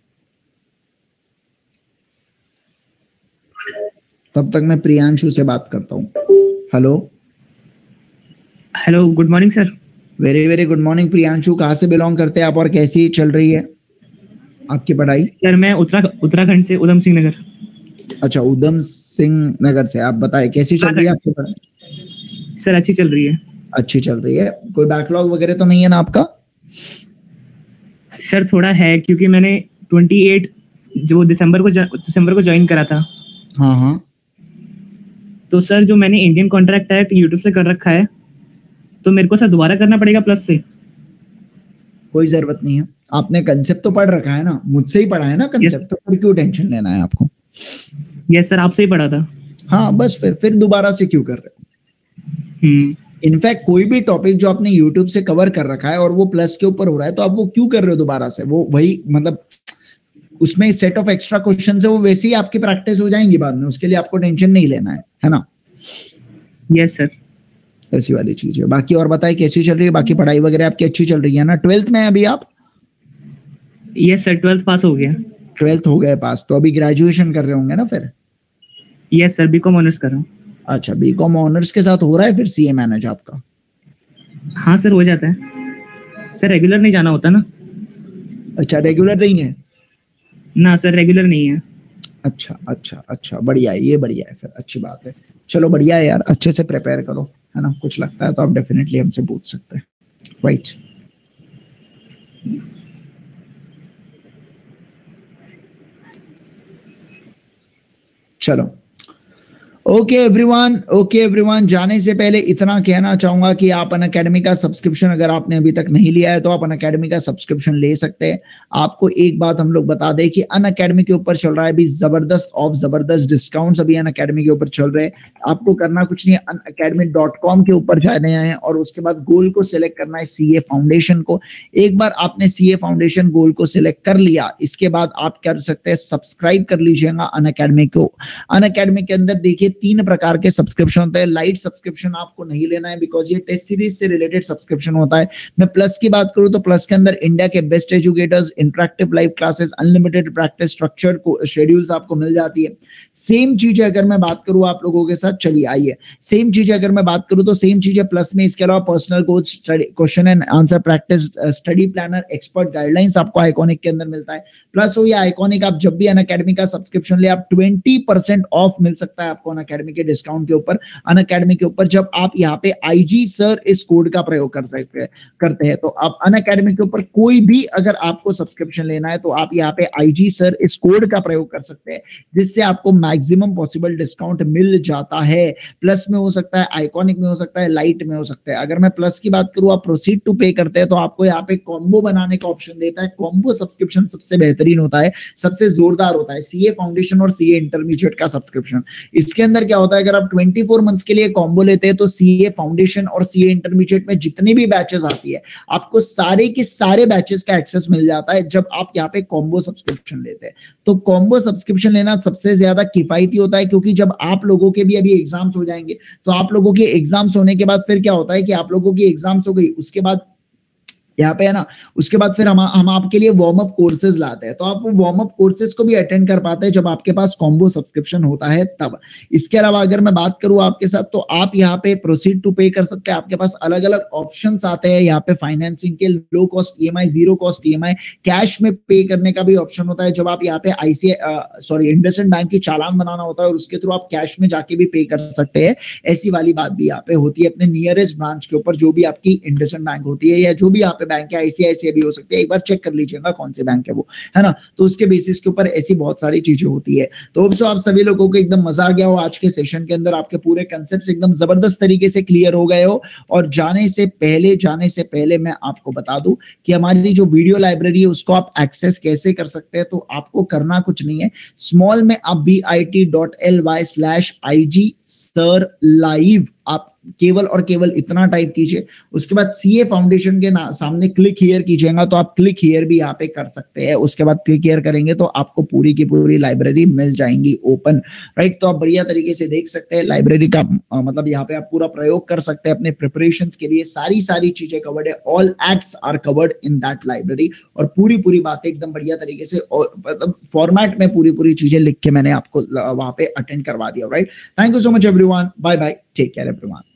तब तक मैं प्रियांशु से बात करता हूँ। Hello hello, good morning sir. Very very good morning Priyanshu. कहाँ से बिलोंग करते हैं आप और कैसी चल रही है आपकी पढ़ाई? सर मैं उत्तराखंड से, उधम सिंह नगर। अच्छा, उधम सिंह नगर से। आप बताएं कैसी चल रही है आपकी पढ़ाई? सर अच्छी चल रही है। अच्छी चल रही है। कोई बैकलॉग वगैरह तो नहीं है ना आपका? सर थोड़ा है, क्योंकि मैंने 28 जो दिसंबर को ज्वाइन करा था। हाँ हाँ। तो सर जो मैंने इंडियन कॉन्ट्रैक्ट एक्ट यूट्यूब से कर रखा है, तो मेरे को सर दोबारा करना पड़ेगा प्लस से? कोई जरूरत नहीं है, आपने कंसेप्ट तो पढ़ रखा है ना, मुझसे ही पढ़ा है ना कंसेप्ट, तो फिर क्यों टेंशन लेना है आपको? यस सर, आपसे ही पढ़ा था। हाँ बस फिर दोबारा से क्यों कर रहे हो? इनफैक्ट कोई भी टॉपिक जो आपने यूट्यूब से कवर कर रखा है और वो प्लस के ऊपर हो रहा है, तो आप वो क्यों कर रहे हो दोबारा से? वो वही मतलब उसमें सेट ऑफ एक्स्ट्रा क्वेश्चन है, वो वैसे ही आपकी प्रैक्टिस हो जाएंगी बाद में, उसके लिए आपको टेंशन नहीं लेना है ना? Yes sir. ऐसी वाली चीज है। बाकी और बताए कैसी चल रही है? बाकी पढ़ाई वगैरह आपकी अच्छी चल रही है ना? 12th में अभी आप? यस सर, 12th पास हो गया। 12th हो गए पास, तो अभी ग्रेजुएशन कर रहे होंगे ना फिर? यस सर, बीकॉम ऑनर्स कर रहा हूँ। अच्छा, बीकॉम ऑनर्स के साथ हो रहा है फिर सीए मैनेज आपका? हाँ सर, हो जाता है सर, रेगुलर नहीं जाना होता ना। अच्छा, रेगुलर नहीं है ना सर, रेगुलर नहीं है। अच्छा अच्छा अच्छा, बढ़िया है, ये बढ़िया है, फिर अच्छी बात है। चलो बढ़िया है यार, अच्छे से प्रिपेयर करो, है ना? कुछ लगता है तो आप डेफिनेटली हमसे पूछ सकते हैं, राइट? चलो ओके एवरीवन, जाने से पहले इतना कहना चाहूंगा कि आप अनअकैडमी का सब्सक्रिप्शन अगर आपने अभी तक नहीं लिया है तो आप अनअकैडमी का सब्सक्रिप्शन ले सकते हैं। आपको एक बात हम लोग बता दें कि अनअकैडमी के ऊपर चल रहा है अभी जबरदस्त डिस्काउंट्स अभी अनअकैडमी के ऊपर चल रहे हैं। आपको करना कुछ नहीं है, unacademy.com के ऊपर जाने हैं और उसके बाद गोल को सिलेक्ट करना है, सीए फाउंडेशन को। एक बार आपने सीए फाउंडेशन गोल को सिलेक्ट कर लिया, इसके बाद आप कर सकते हैं सब्सक्राइब कर लीजिएगा अनअकैडमी को। अनअकैडमी के अंदर देखिए 3 प्रकार के सब्सक्रिप्शन होते हैं। लाइट सब्सक्रिप्शन आपको नहीं लेना है बिकॉज ये टेस्ट सीरीज से रिलेटेड सब्सक्रिप्शन होता है। मैं प्लस की बात करूं तो प्लस के अंदर इंडिया के best educators, interactive live classes, unlimited practice, structured schedules आपको मिल जाती है। सेम चीज अगर मैं बात करूं आप लोगों के साथ, चलिए आइए, सेम चीज अगर मैं बात करूं तो सेम चीज है प्लस में। इसके अलावा personal coach, question and answer practice, study planner, expert guidelines आपको आइकॉनिक के अंदर मिलता है। प्लस हो या आइकॉनिक, आप जब भी अनअकैडमी का सब्सक्रिप्शन ले आप 20% ऑफ मिल सकता है आपको अनअकैडमी के डिस्काउंट के ऊपर, अनअकैडमी के ऊपर जब आप यहाँ पे IG सर इस कोड का प्रयोग करते हैं तो आप अनअकैडमी के ऊपर कोई भी अगर आपको सब्सक्रिप्शन लेना है तो आप यहाँ पे IG सर इस कोड का प्रयोग कर सकते हैं, जिससे आपको मैक्सिमम पॉसिबल डिस्काउंट मिल जाता है। प्लस में हो सकता है, आइकॉनिक में हो सकता है, लाइट में हो सकता है। अगर मैं प्लस की बात करूं, आप प्रोसीड टू पे करते हैं तो आपको यहाँ पे कॉम्बो बनाने का ऑप्शन देता है। कॉम्बो सब्सक्रिप्शन सबसे बेहतरीन होता है, सबसे जोरदार होता है, सीए फाउंडेशन और सीए इंटरमीडिएट का सब्सक्रिप्शन। इसके अंदर क्या होता है, अगर आप 24 मंथ्स के लिए कॉम्बो लेते हैं तो सीए फाउंडेशन और सीए इंटरमीडिएट में जितनी भी बैचेस आती है आपको सारे के सारे बैचेस का एक्सेस मिल जाता है जब आप यहाँ पे कॉम्बो सब्सक्रिप्शन लेते हैं। तो कॉम्बो सब्सक्रिप्शन लेना सबसे ज्यादा किफायती होता है, क्योंकि जब आप लोगों के भी अभी एग्जाम्स हो जाएंगे तो आप लोगों के एग्जाम्स होने के बाद फिर क्या होता है कि आप लोगों की एग्जाम्स हो गई, उसके बाद यहाँ पे है ना, उसके बाद फिर हम आपके लिए वार्म अप कोर्सेज लाते हैं, तो आप वो वार्म अप कोर्सेज को भी अटेंड कर पाते हैं जब आपके पास कॉम्बो सब्सक्रिप्शन होता है तब। इसके अलावा अगर मैं बात करूं आपके साथ, तो आप यहाँ पे प्रोसीड टू पे कर सकते हैं। आपके पास अलग अलग ऑप्शंस आते हैं यहाँ पे फाइनेंसिंग के, low cost EMI, zero cost EMI, cash में पे करने का भी ऑप्शन होता है जब आप यहाँ पे इंडसइंड बैंक की चालान बनाना होता है और उसके थ्रू आप कैश में जाके भी पे कर सकते हैं। ऐसी वाली बात भी यहाँ पे होती है अपने नियरेस्ट ब्रांच के ऊपर, जो भी आपकी इंडसइंड बैंक होती है या जो भी यहाँ पे बैंक है, ICICI भी हो सकती है, एक बार चेक कर लीजिएगा कौन से बैंक है वो, है ना। तो उसके बेसिस के ऊपर ऐसी बहुत सारी चीजें होती है। तो अब आप सभी लोगों को एकदम मजा आ गया हो आज के सेशन के अंदर, आपके पूरे कंसेप्ट एकदम जबरदस्त तरीके से क्लियर हो गए हो। और जाने से पहले मैं आपको बता दूं कि हमारी जो वीडियो लाइब्रेरी है उसको आप एक्सेस कैसे कर सकते हैं। तो आपको करना कुछ नहीं है, स्मॉल में आप bit.ly/IG सर लाइव आप केवल और केवल इतना टाइप कीजिए। उसके बाद सीए फाउंडेशन के सामने क्लिक हियर कीजिएगा तो आप क्लिक हियर भी यहाँ पे कर सकते हैं। उसके बाद क्लिक हियर करेंगे तो आपको पूरी की पूरी लाइब्रेरी मिल जाएंगी ओपन, राइट। तो आप बढ़िया तरीके से देख सकते हैं लाइब्रेरी का मतलब यहाँ पे आप पूरा प्रयोग कर सकते हैं अपने प्रिपरेशन के लिए। सारी चीजें कवर्ड है, all acts are covered in that library, और पूरी बातें एकदम बढ़िया तरीके से मतलब फॉर्मेट में पूरी चीजें लिख के मैंने आपको वहां पे अटेंड करवा दिया, right. Thank you so much everyone, bye bye, take care everyone.